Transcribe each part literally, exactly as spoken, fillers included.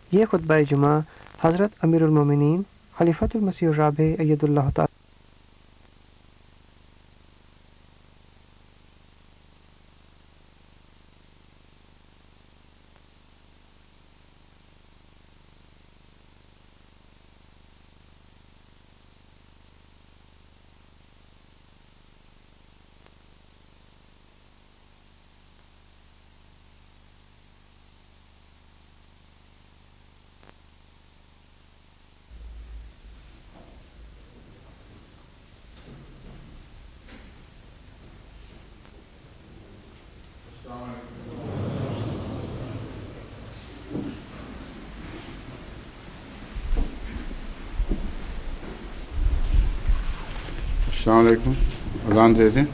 یہ خطبہ جمعہ حضرت امیر المومنین خلیفۃ المسیح الرابع اید اللہ تعالی السلام علیکم. اذان دے دیں.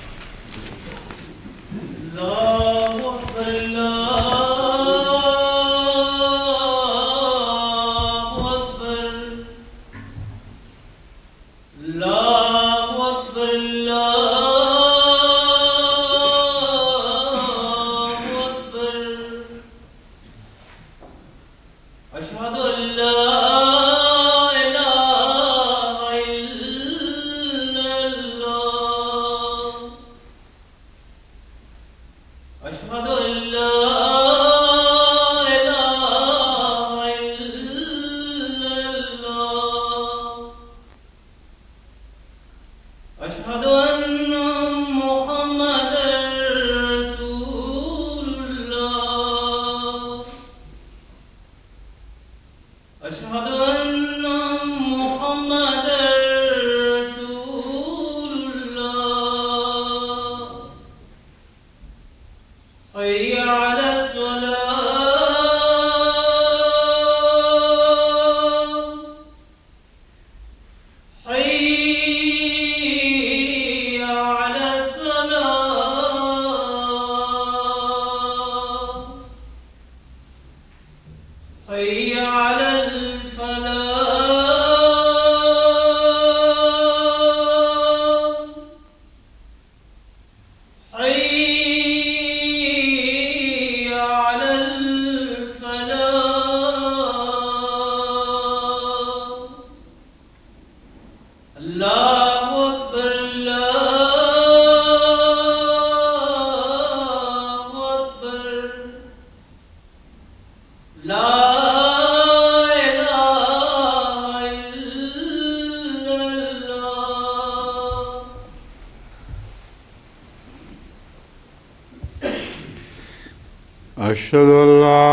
أشهد أن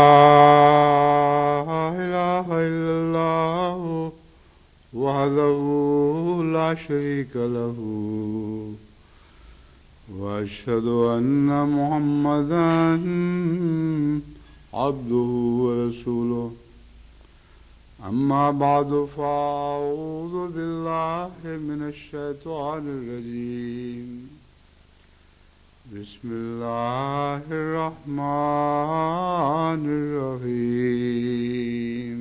لا إله إلا الله وحده لا شريك له وأشهد أن محمدا عبده ورسوله أما بعد فأعوذ بالله من الشيطان الرجيم بسم الله الرحمن الرحيم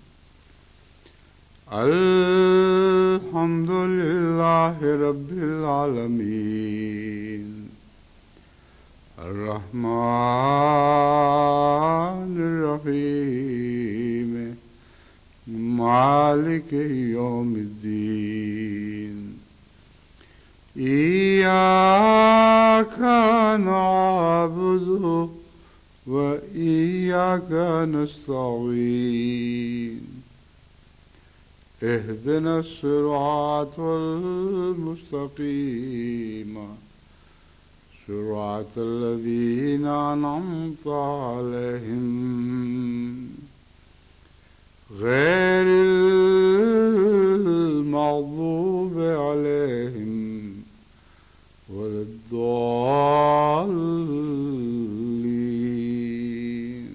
الحمد لله رب العالمين الرحمن الرحيم مالك يوم الدين إياك نعبد وإياك نستعين اهدنا الصراط المستقيم صراط الذين أنعمت عليهم غير المغضوب عليهم ولا الضالين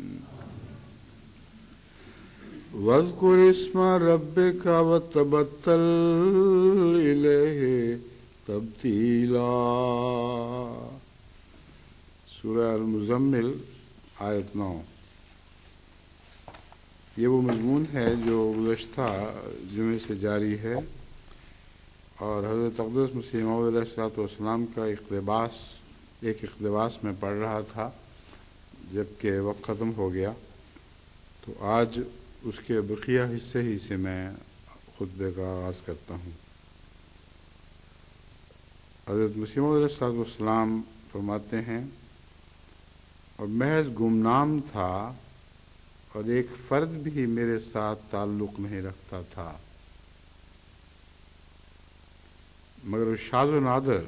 واذكر اسم ربك وتبتل إليه تبتیلا. سورہ المزمل آیت نو. یہ وہ مضمون ہے جو گزشتہ جمعے سے جاری ہے اور حضرت اقدس مسیح موعود علیہ الصلوۃ والسلام کا اقتباس ایک اقتباس میں پڑھ رہا تھا جب کہ وقت ختم ہو گیا. تو آج اس کے بقیہ حصے ہی سے میں خطبے کا آغاز کرتا ہوں۔ حضرت مسیح موعود علیہ السلام فرماتے ہیں، اور محض گمنام تھا اور ایک فرد بھی میرے ساتھ تعلق نہیں رکھتا تھا، مگر شاذ و نادر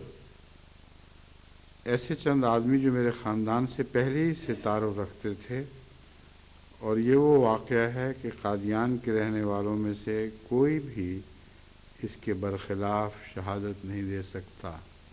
ایسے چند آدمی جو میرے خاندان سے پہلے ہی سے تعارف رکھتے تھے، اور یہ وہ واقعہ ہے کہ قادیان کے رہنے والوں میں سے کوئی بھی اس کے برخلاف شہادت نہیں دے سکتا۔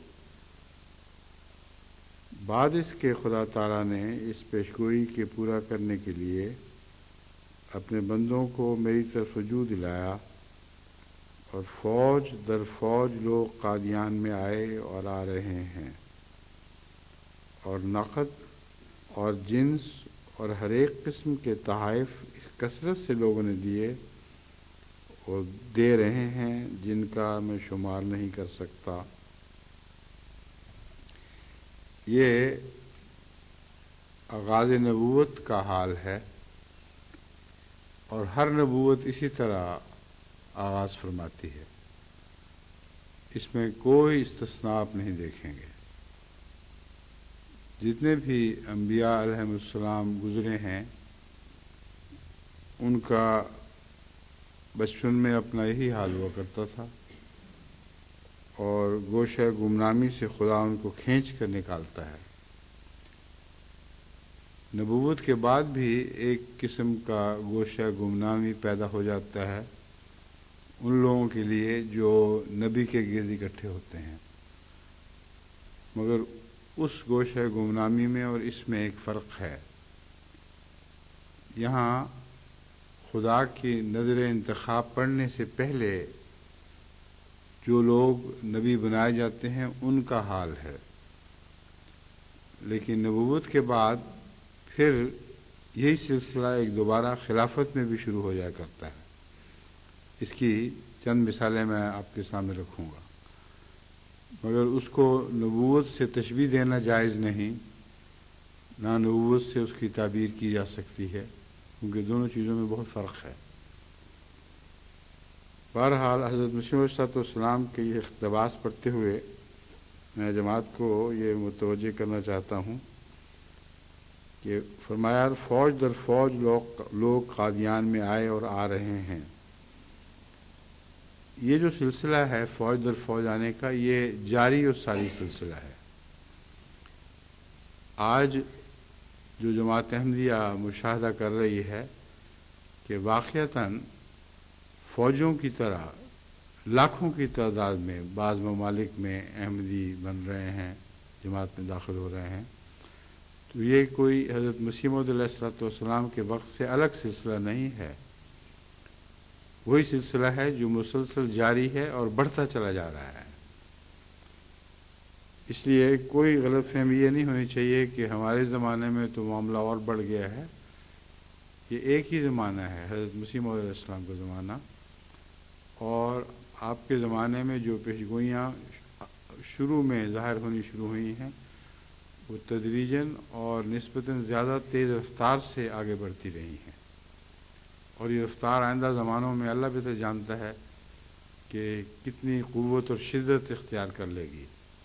بعد اس کے خدا تعالیٰ نے اس پیشگوئی کے پورا کرنے کے لیے اپنے بندوں کو میری طرف رجوع دلایا، اور فوج در فوج لوگ قادیان میں آئے اور آ رہے ہیں، اور نقد اور جنس اور ہر ایک قسم کے تحائف اس کثرت سے لوگوں نے دیے اور دے رہے ہیں جن کا میں شمار نہیں کر سکتا۔ یہ آغاز نبوت کا حال ہے، اور ہر نبوت اسی طرح آغاز فرماتی ہے، اس میں کوئی استثناء آپ نہیں دیکھیں گے۔ جتنے بھی انبیاء علیہم السلام گزرے ہیں، ان کا بچپن میں اپنا یہی حال ہوا کرتا تھا، اور گوشہ گمنامی سے خدا ان کو کھینچ کر نکالتا ہے۔ نبوت کے بعد بھی ایک قسم کا گوشہ گمنامی پیدا ہو جاتا ہے ان لوگوں کے لیے جو نبی کے گرد اکٹھے ہوتے ہیں، مگر اس گوشہ گمنامی میں اور اس میں ایک فرق ہے۔ یہاں خدا کی نظر انتخاب پڑھنے سے پہلے جو لوگ نبی بنائے جاتے ہیں ان کا حال ہے، لیکن نبوت کے بعد پھر یہی سلسلہ ایک دوبارہ خلافت میں بھی شروع ہو جایا کرتا ہے۔ اس کی چند مثالیں میں آپ کے سامنے رکھوں گا، مگر اس کو نبوت سے تشبیہ دینا جائز نہیں، نہ نبوت سے اس کی تعبیر کی جا سکتی ہے، کیونکہ دونوں چیزوں میں بہت فرق ہے۔ بہرحال حضرت مسیح علیہ السلام کے یہ اقتباس پڑھتے ہوئے میں جماعت کو یہ متوجہ کرنا چاہتا ہوں کہ فرمایا فوج در فوج لوگ لوگ قادیان میں آئے اور آ رہے ہیں۔ یہ جو سلسلہ ہے فوج در فوج آنے کا، یہ جاری اور ساری سلسلہ ہے۔ آج جو جماعت احمدیہ مشاہدہ کر رہی ہے کہ واقعتاً فوجوں کی طرح لاکھوں کی تعداد میں بعض ممالک میں احمدی بن رہے ہیں، جماعت میں داخل ہو رہے ہیں، تو یہ کوئی حضرت مسیح موعود علیہ السلام کے وقت سے الگ سلسلہ نہیں ہے، وہی سلسلہ ہے جو مسلسل جاری ہے اور بڑھتا چلا جا رہا ہے۔ اس لیے کوئی غلط فہمی یہ نہیں ہونی چاہیے کہ ہمارے زمانے میں تو معاملہ اور بڑھ گیا ہے۔ یہ ایک ہی زمانہ ہے، حضرت مسیح موعود علیہ السلام کا زمانہ، اور آپ کے زمانے میں جو پیشگوئیاں شروع میں ظاہر ہونی شروع ہوئی ہیں وہ تدریجاً اور نسبتاً زیادہ تیز رفتار سے آگے بڑھتی رہی ہیں، اور یہ رفتار آئندہ زمانوں میں اللہ بہتر جانتا ہے کہ کتنی قوت اور شدت اختیار کر لے گی،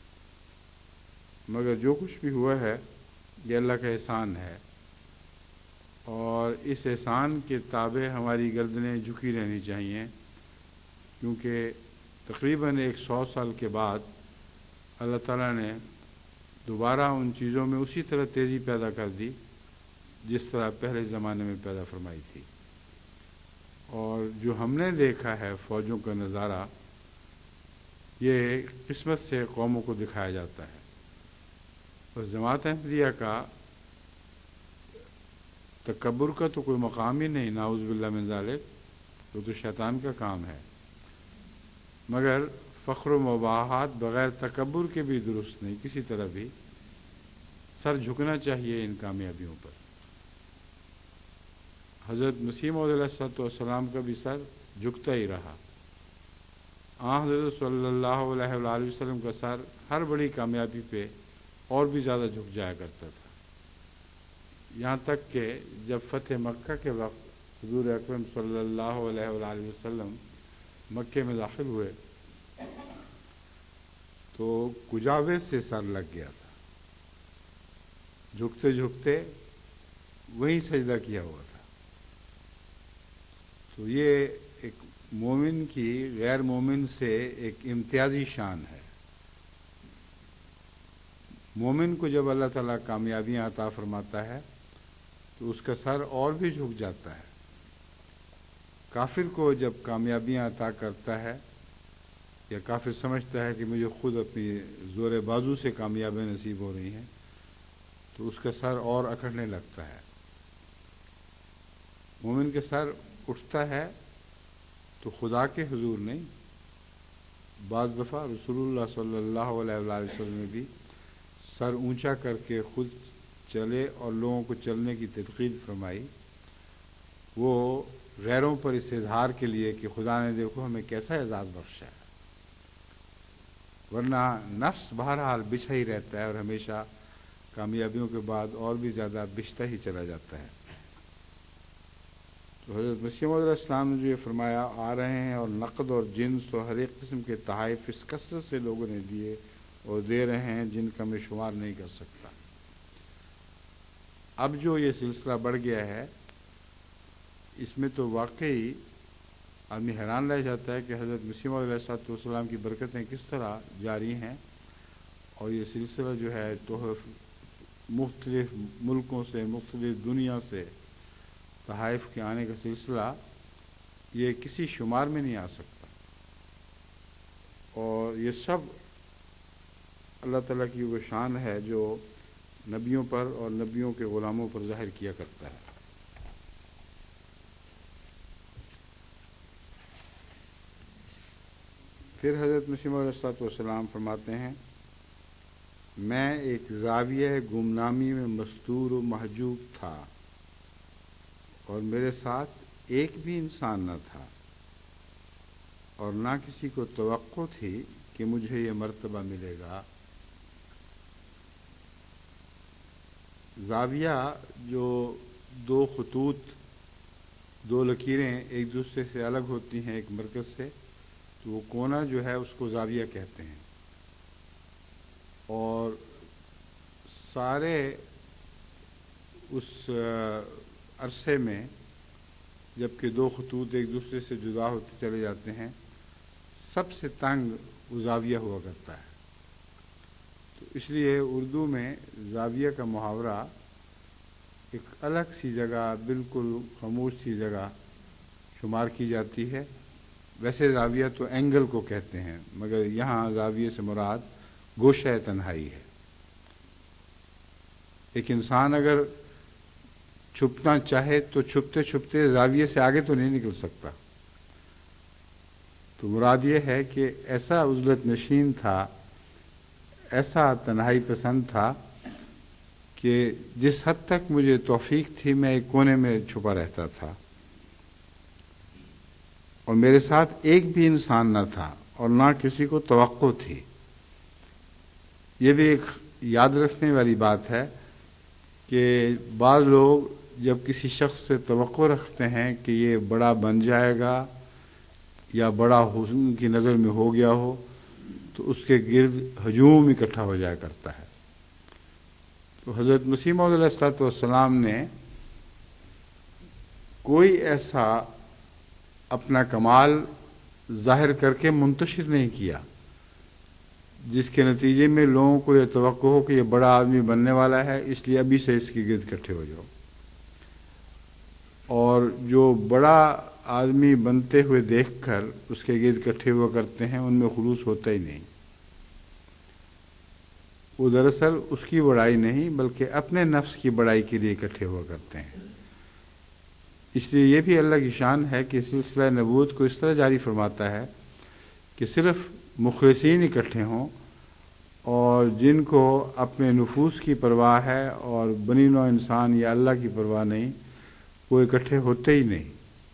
مگر جو کچھ بھی ہوا ہے یہ اللہ کا احسان ہے، اور اس احسان کے تابع ہماری گردنیں جھکی رہنی چاہیے، کیونکہ تقریباً ایک سو سال کے بعد اللہ تعالیٰ نے دوبارہ ان چیزوں میں اسی طرح تیزی پیدا کر دی جس طرح پہلے زمانے میں پیدا فرمائی تھی، اور جو ہم نے دیکھا ہے فوجوں کا نظارہ، یہ قسمت سے قوموں کو دکھایا جاتا ہے۔ بس جماعت احمدیہ کا تکبر کا تو کوئی مقام ہی نہیں، نعوذ باللہ من ذالک، وہ تو شیطان کا کام ہے، مگر فخر و مباحات بغیر تکبر کے بھی درست نہیں، کسی طرح بھی سر جھکنا چاہیے ان کامیابیوں پر۔ حضرت مسیح موعود علیہ السلام کا بھی سر جھکتا ہی رہا، آن حضرت صلی اللہ علیہ وآلہ وسلم کا سر ہر بڑی کامیابی پہ اور بھی زیادہ جھک جایا کرتا تھا، یہاں تک کہ جب فتح مکہ کے وقت حضور اکرم صلی اللہ علیہ وآلہ وسلم مکے میں داخل ہوئے تو کجاوے سے سر لگ گیا تھا، جھکتے جھکتے وہیں سجدہ کیا ہوا تھا۔ تو یہ ایک مومن کی غیر مومن سے ایک امتیازی شان ہے۔ مومن کو جب اللہ تعالیٰ کامیابیاں عطا فرماتا ہے تو اس کا سر اور بھی جھک جاتا ہے۔ کافر کو جب کامیابیاں عطا کرتا ہے یا کافر سمجھتا ہے کہ مجھے خود اپنی زور بازو سے کامیابیاں نصیب ہو رہی ہیں تو اس کا سر اور اکڑنے لگتا ہے۔ مومن کے سر اٹھتا ہے تو خدا کے حضور نہیں، بعض دفعہ رسول اللہ صلی اللہ علیہ وآلہ وسلم نے بھی سر اونچا کر کے خود چلے اور لوگوں کو چلنے کی تلقین فرمائی، وہ غیروں پر اس اظہار کے لیے کہ خدا نے دیکھو ہمیں کیسا اعزاز بخشا ہے، ورنہ نفس بہرحال بچھا ہی رہتا ہے اور ہمیشہ کامیابیوں کے بعد اور بھی زیادہ بچھتا ہی چلا جاتا ہے۔ تو حضرت مسیح موعود علیہ السلام نے جو یہ فرمایا آ رہے ہیں اور نقد اور جنس اور ہر ایک قسم کے تحائف اس کثرت سے لوگوں نے دیے اور دے رہے ہیں جن کا میں شمار نہیں کر سکتا۔ اب جو یہ سلسلہ بڑھ گیا ہے اس میں تو واقعی آدمی حیران رہ جاتا ہے کہ حضرت مسیح موعود علیہ السلام کی برکتیں کس طرح جاری ہیں، اور یہ سلسلہ جو ہے تو مختلف ملکوں سے مختلف دنیا سے تحائف کے آنے کا سلسلہ یہ کسی شمار میں نہیں آ سکتا، اور یہ سب اللہ تعالیٰ کی وہ شان ہے جو نبیوں پر اور نبیوں کے غلاموں پر ظاہر کیا کرتا ہے۔ پھر حضرت مسیح موعود علیہ السلام فرماتے ہیں میں ایک زاویہ گمنامی میں مستور و محجوب تھا اور میرے ساتھ ایک بھی انسان نہ تھا اور نہ کسی کو توقع تھی کہ مجھے یہ مرتبہ ملے گا۔ زاویہ جو دو خطوط دو لکیریں ایک دوسرے سے الگ ہوتی ہیں ایک مرکز سے، تو وہ کونا جو ہے اس کو زاویہ کہتے ہیں، اور سارے اس عرصے میں جب کہ دو خطوط ایک دوسرے سے جدا ہوتے چلے جاتے ہیں سب سے تنگ وہ زاویہ ہوا کرتا ہے۔ تو اس لیے اردو میں زاویہ کا محاورہ ایک الگ سی جگہ بالکل خاموش سی جگہ شمار کی جاتی ہے۔ ویسے زاویہ تو اینگل کو کہتے ہیں، مگر یہاں زاویہ سے مراد گوشہ تنہائی ہے۔ ایک انسان اگر چھپنا چاہے تو چھپتے چھپتے زاویے سے آگے تو نہیں نکل سکتا، تو مراد یہ ہے کہ ایسا عزلت نشین تھا، ایسا تنہائی پسند تھا کہ جس حد تک مجھے توفیق تھی میں ایک کونے میں چھپا رہتا تھا اور میرے ساتھ ایک بھی انسان نہ تھا اور نہ کسی کو توقع تھی۔ یہ بھی ایک یاد رکھنے والی بات ہے کہ بعض لوگ جب کسی شخص سے توقع رکھتے ہیں کہ یہ بڑا بن جائے گا یا بڑا حسن کی نظر میں ہو گیا ہو تو اس کے گرد ہجوم اکٹھا ہو جایا کرتا ہے۔ تو حضرت مسیح موعود علیہ السلام نے کوئی ایسا اپنا کمال ظاہر کر کے منتشر نہیں کیا جس کے نتیجے میں لوگوں کو یہ توقع ہو کہ یہ بڑا آدمی بننے والا ہے اس لیے ابھی سے اس کے گرد اکٹھے ہو جاؤ، اور جو بڑا آدمی بنتے ہوئے دیکھ کر اس کے گرد اکٹھے ہوا کرتے ہیں ان میں خلوص ہوتا ہی نہیں۔ وہ دراصل اس کی بڑائی نہیں بلکہ اپنے نفس کی بڑائی کے لیے اکٹھے ہوا کرتے ہیں۔ اس لیے یہ بھی اللہ کی شان ہے کہ سلسلہ نبوت کو اس طرح جاری فرماتا ہے کہ صرف مخلصین اکٹھے ہوں، اور جن کو اپنے نفوس کی پرواہ ہے اور بنی نوع انسان یا اللہ کی پرواہ نہیں وہ اکٹھے ہوتے ہی نہیں۔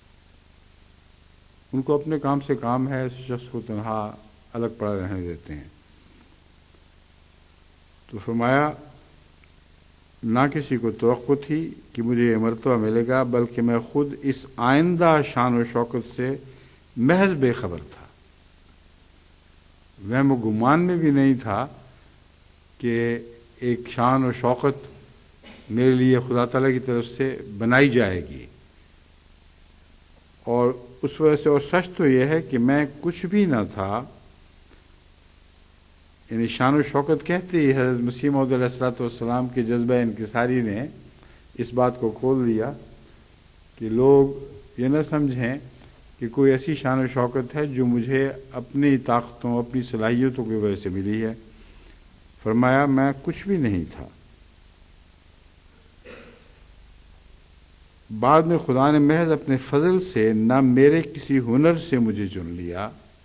ان کو اپنے کام سے کام ہے، اس شخص کو تنہا الگ پڑا رہنے دیتے ہیں۔ تو فرمایا نہ کسی کو توقع تھی کہ مجھے یہ مرتبہ ملے گا، بلکہ میں خود اس آئندہ شان و شوکت سے محض بے خبر تھا۔ وہم و گمان میں بھی نہیں تھا کہ ایک شان و شوکت میرے لیے خدا تعالیٰ کی طرف سے بنائی جائے گی، اور اس وجہ سے اور سچ تو یہ ہے کہ میں کچھ بھی نہ تھا۔ یعنی شان و شوکت کہتے ہی حضرت مسیح موعود علیہ الصلوۃ والسلام کے جذبہ انکساری نے اس بات کو کھول دیا کہ لوگ یہ نہ سمجھیں کہ کوئی ایسی شان و شوکت ہے جو مجھے اپنی طاقتوں اپنی صلاحیتوں کی وجہ سے ملی ہے۔ فرمایا میں کچھ بھی نہیں تھا، بعد میں خدا نے محض اپنے فضل سے نہ میرے کسی ہنر سے مجھے چن لیا۔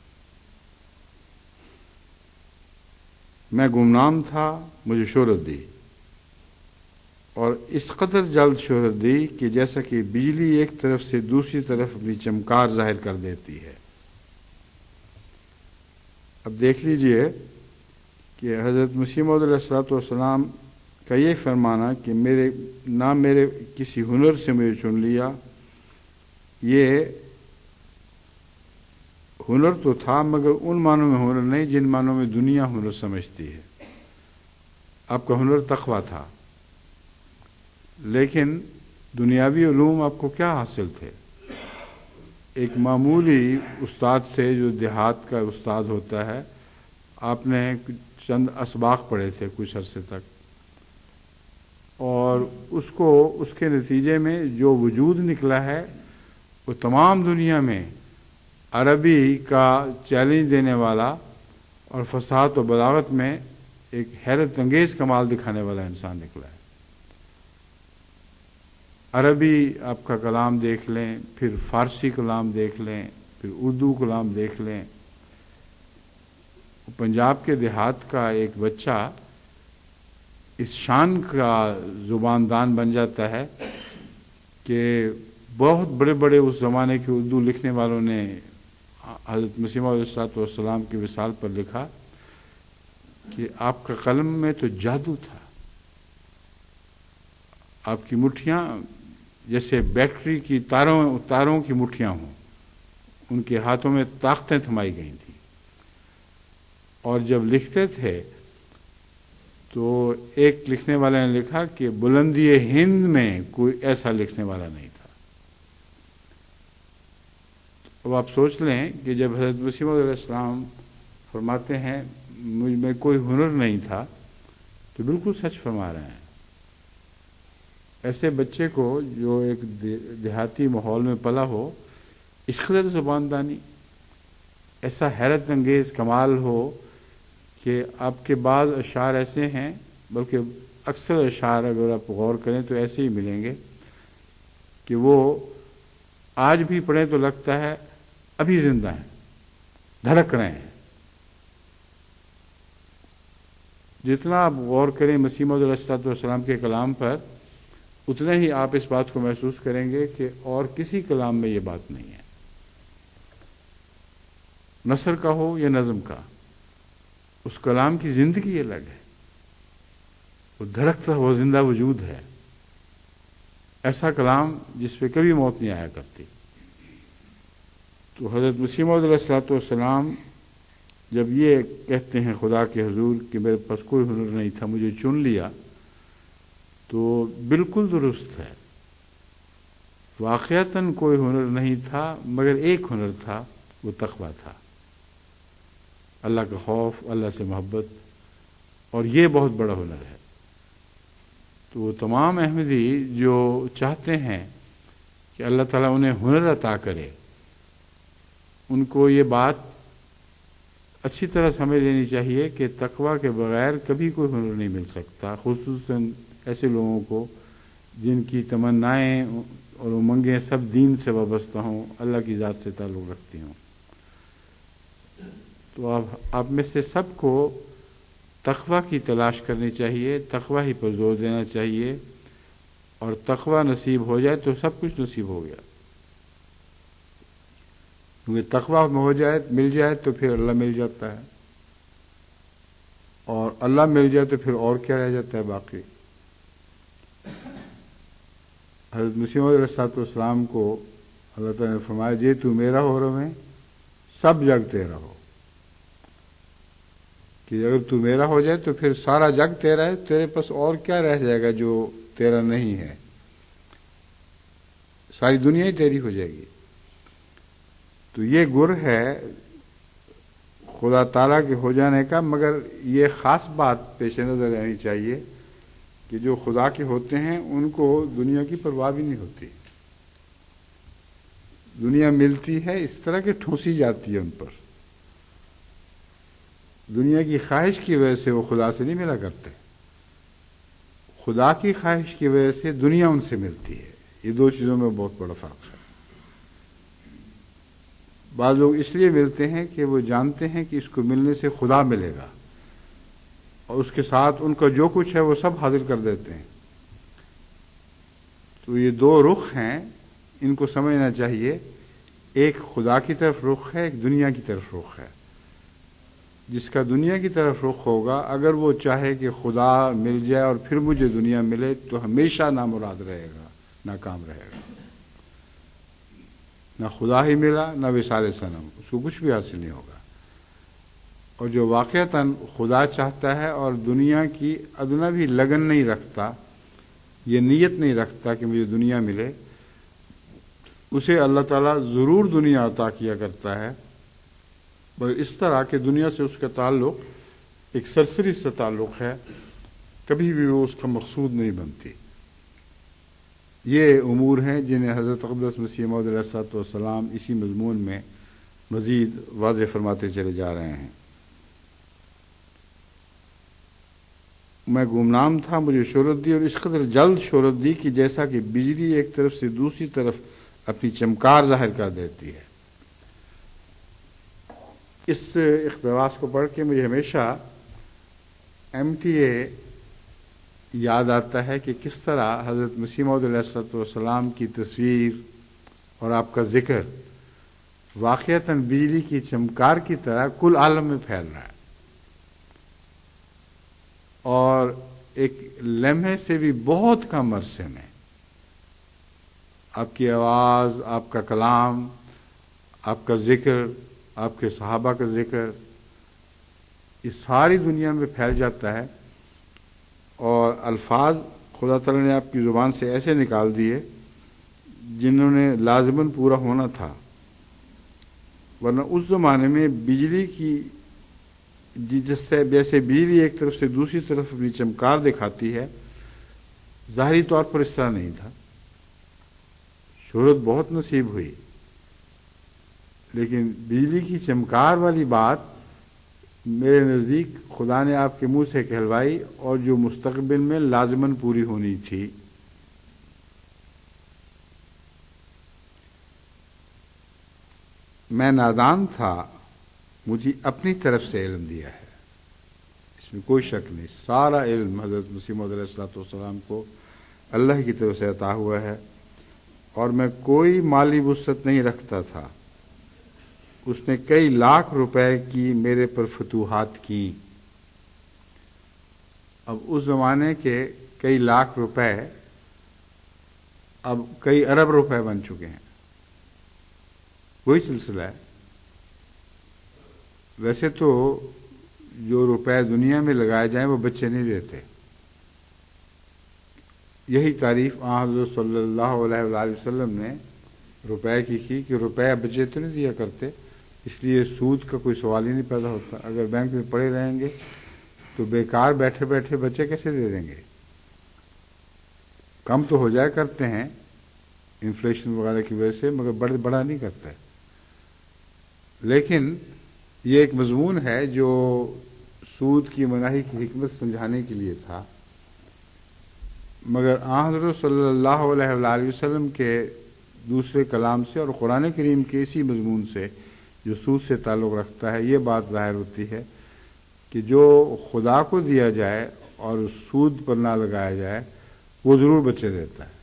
میں گمنام تھا، مجھے شہرت دی، اور اس قدر جلد شہرت دی کہ جیسا کہ بجلی ایک طرف سے دوسری طرف اپنی چمکار ظاہر کر دیتی ہے۔ اب دیکھ لیجئے کہ حضرت مسیح موعود علیہ الصلوۃ والسلام کا یہ فرمانا کہ میرے نہ میرے کسی ہنر سے مجھے چن لیا، یہ ہنر تو تھا مگر ان معنوں میں ہنر نہیں جن معنوں میں دنیا ہنر سمجھتی ہے۔ آپ کا ہنر تقویٰ تھا، لیکن دنیاوی علوم آپ کو کیا حاصل تھے؟ ایک معمولی استاد سے جو دیہات کا استاد ہوتا ہے، آپ نے چند اسباق پڑھے تھے کچھ عرصے تک، اور اس کو اس کے نتیجے میں جو وجود نکلا ہے وہ تمام دنیا میں عربی کا چیلنج دینے والا اور فصاحت و بلاغت میں ایک حیرت انگیز کمال دکھانے والا انسان نکلا ہے۔ عربی آپ کا کلام دیکھ لیں، پھر فارسی کلام دیکھ لیں، پھر اردو کلام دیکھ لیں۔ پنجاب کے دیہات کا ایک بچہ اس شان کا زبان دان بن جاتا ہے کہ بہت بڑے بڑے اس زمانے کے اردو لکھنے والوں نے حضرت مسیح موعود علیہ الصلوۃ والسلام کی وصال پر لکھا کہ آپ کا قلم میں تو جادو تھا، آپ کی مٹھیاں جیسے بیٹری کی تاروں تاروں کی مٹھیاں ہوں، ان کے ہاتھوں میں طاقتیں تھمائی گئی تھیں، اور جب لکھتے تھے تو ایک لکھنے والے نے لکھا کہ بلندی ہند میں کوئی ایسا لکھنے والا نہیں تھا۔ اب آپ سوچ لیں کہ جب حضرت مسیح موعود علیہ السلام فرماتے ہیں مجھ میں کوئی ہنر نہیں تھا، تو بالکل سچ فرما رہے ہیں۔ ایسے بچے کو جو ایک دیہاتی ماحول میں پلا ہو، اس قدر زبان دانی، ایسا حیرت انگیز کمال ہو کہ آپ کے بعض اشعار ایسے ہیں، بلکہ اکثر اشعار اگر آپ غور کریں تو ایسے ہی ملیں گے کہ وہ آج بھی پڑھیں تو لگتا ہے ابھی زندہ ہیں، دھڑک رہے ہیں۔ جتنا آپ غور کریں مسیح موعود علیہ الصلوۃ والسلام کے کلام پر، اتنا ہی آپ اس بات کو محسوس کریں گے کہ اور کسی کلام میں یہ بات نہیں ہے، نثر کا ہو یا نظم کا، اس کلام کی زندگی الگ ہے، وہ دھڑکتا ہوا زندہ وجود ہے، ایسا کلام جس پہ کبھی موت نہیں آیا کرتی۔ تو حضرت مسیح موعود علیہ الصلوۃ والسلام جب یہ کہتے ہیں خدا کے حضور کہ میرے پاس کوئی ہنر نہیں تھا، مجھے چن لیا، تو بالکل درست ہے۔ واقعتاً کوئی ہنر نہیں تھا، مگر ایک ہنر تھا، وہ تقویٰ تھا، اللہ کا خوف، اللہ سے محبت، اور یہ بہت بڑا ہنر ہے۔ تو وہ تمام احمدی جو چاہتے ہیں کہ اللہ تعالیٰ انہیں ہنر عطا کرے، ان کو یہ بات اچھی طرح سمجھ لینی چاہیے کہ تقویٰ کے بغیر کبھی کوئی ہنر نہیں مل سکتا، خصوصاً ایسے لوگوں کو جن کی تمنائیں اور امنگیں سب دین سے وابستہ ہوں، اللہ کی ذات سے تعلق رکھتی ہوں۔ تو آپ آپ میں سے سب کو تقویٰ کی تلاش کرنی چاہیے، تقویٰ ہی پر زور دینا چاہیے، اور تقویٰ نصیب ہو جائے تو سب کچھ نصیب ہو گیا، کیونکہ تقویٰ میں ہو جائے مل جائے تو پھر اللہ مل جاتا ہے، اور اللہ مل جائے تو پھر اور کیا رہ جاتا ہے باقی۔ حضرت مسیح موعود علیہ السلام کو اللہ تعالیٰ نے فرمایا جے تو میرا ہو رہا میں سب جگ تیرا ہو، کہ اگر تو میرا ہو جائے تو پھر سارا جگ تیرا ہے، تیرے پاس اور کیا رہ جائے گا جو تیرا نہیں ہے، ساری دنیا ہی تیری ہو جائے گی۔ تو یہ گر ہے خدا تعالیٰ کے ہو جانے کا، مگر یہ خاص بات پیش نظر رہنی چاہیے کہ جو خدا کے ہوتے ہیں ان کو دنیا کی پرواہ بھی نہیں ہوتی، دنیا ملتی ہے اس طرح کہ ٹھونسی جاتی ہے ان پر، دنیا کی خواہش کی وجہ سے وہ خدا سے نہیں ملا کرتے، خدا کی خواہش کی وجہ سے دنیا ان سے ملتی ہے۔ یہ دو چیزوں میں بہت بڑا فرق ہے۔ بعض لوگ اس لیے ملتے ہیں کہ وہ جانتے ہیں کہ اس کو ملنے سے خدا ملے گا، اور اس کے ساتھ ان کا جو کچھ ہے وہ سب حاضر کر دیتے ہیں۔ تو یہ دو رخ ہیں، ان کو سمجھنا چاہیے، ایک خدا کی طرف رخ ہے، ایک دنیا کی طرف رخ ہے۔ جس کا دنیا کی طرف رخ ہوگا، اگر وہ چاہے کہ خدا مل جائے اور پھر مجھے دنیا ملے، تو ہمیشہ نامراد رہے گا، ناکام رہے گا۔ نہ خدا ہی ملا، نہ وصال صنم، اس کو کچھ بھی حاصل نہیں ہوگا۔ اور جو واقعتاً خدا چاہتا ہے اور دنیا کی ادنا بھی لگن نہیں رکھتا، یہ نیت نہیں رکھتا کہ مجھے دنیا ملے، اسے اللہ تعالیٰ ضرور دنیا عطا کیا کرتا ہے، مگر اس طرح کہ دنیا سے اس کا تعلق ایک سرسری سے تعلق ہے، کبھی بھی وہ اس کا مقصود نہیں بنتی۔ یہ امور ہیں جنہیں حضرت اقدس مسیح موعود علیہ السلام اسی مضمون میں مزید واضح فرماتے چلے جا رہے ہیں۔ میں گمنام تھا، مجھے شہرت دی، اور اس قدر جلد شہرت دی کہ جیسا کہ بجلی ایک طرف سے دوسری طرف اپنی چمکار ظاہر کر دیتی ہے۔ اس اقتباس کو پڑھ کے مجھے ہمیشہ ایم ٹی اے یاد آتا ہے کہ کس طرح حضرت مسیح موعود علیہ السلام کی تصویر اور آپ کا ذکر واقعتاً بجلی کی چمکار کی طرح کل عالم میں پھیل رہا ہے، اور ایک لمحے سے بھی بہت کم عرصے میں آپ کی آواز، آپ کا کلام، آپ کا ذکر، آپ کے صحابہ کا ذکر، یہ ساری دنیا میں پھیل جاتا ہے، اور الفاظ خدا تعالیٰ نے آپ کی زبان سے ایسے نکال دیے جنہوں نے لازماً پورا ہونا تھا، ورنہ اس زمانے میں بجلی کی جس سے جیسے بجلی ایک طرف سے دوسری طرف اپنی چمکار دکھاتی ہے، ظاہری طور پر اس طرح نہیں تھا۔ شہرت بہت نصیب ہوئی، لیکن بجلی کی چمکار والی بات میرے نزدیک خدا نے آپ کے منہ سے کہلوائی، اور جو مستقبل میں لازماً پوری ہونی تھی۔ میں نادان تھا، مجھے اپنی طرف سے علم دیا ہے، اس میں کوئی شک نہیں، سارا علم حضرت مسیح موعود علیہ السلام کو اللہ کی طرف سے عطا ہوا ہے، اور میں کوئی مالی وسعت نہیں رکھتا تھا، اس نے کئی لاکھ روپے کی میرے پر فتوحات کی۔ اب اس زمانے کے کئی لاکھ روپے اب کئی ارب روپے بن چکے ہیں، وہی سلسلہ ہے۔ ویسے تو جو روپے دنیا میں لگائے جائیں وہ بچے نہیں دیتے، یہی تعریف آن حضرت صلی اللہ علیہ وآلہ وسلم نے روپے کی کی کہ روپے بچے تو نہیں دیا کرتے، اس لیے سود کا کوئی سوال ہی نہیں پیدا ہوتا۔ اگر بینک میں پڑے رہیں گے تو بیکار بیٹھے بیٹھے بچے کیسے دے دیں گے؟ کم تو ہو جایا کرتے ہیں انفلیشن وغیرہ کی وجہ سے، مگر بڑے بڑا نہیں کرتا ہے۔ لیکن یہ ایک مضمون ہے جو سود کی مناہی کی حکمت سمجھانے کے لیے تھا، مگر آن حضرت صلی اللہ علیہ وآلہ وسلم کے دوسرے کلام سے اور قرآن کریم کے اسی مضمون سے جو سود سے تعلق رکھتا ہے، یہ بات ظاہر ہوتی ہے کہ جو خدا کو دیا جائے اور سود پر نہ لگایا جائے وہ ضرور بچے دیتا ہے،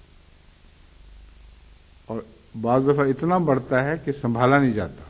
اور بعض دفعہ اتنا بڑھتا ہے کہ سنبھالا نہیں جاتا۔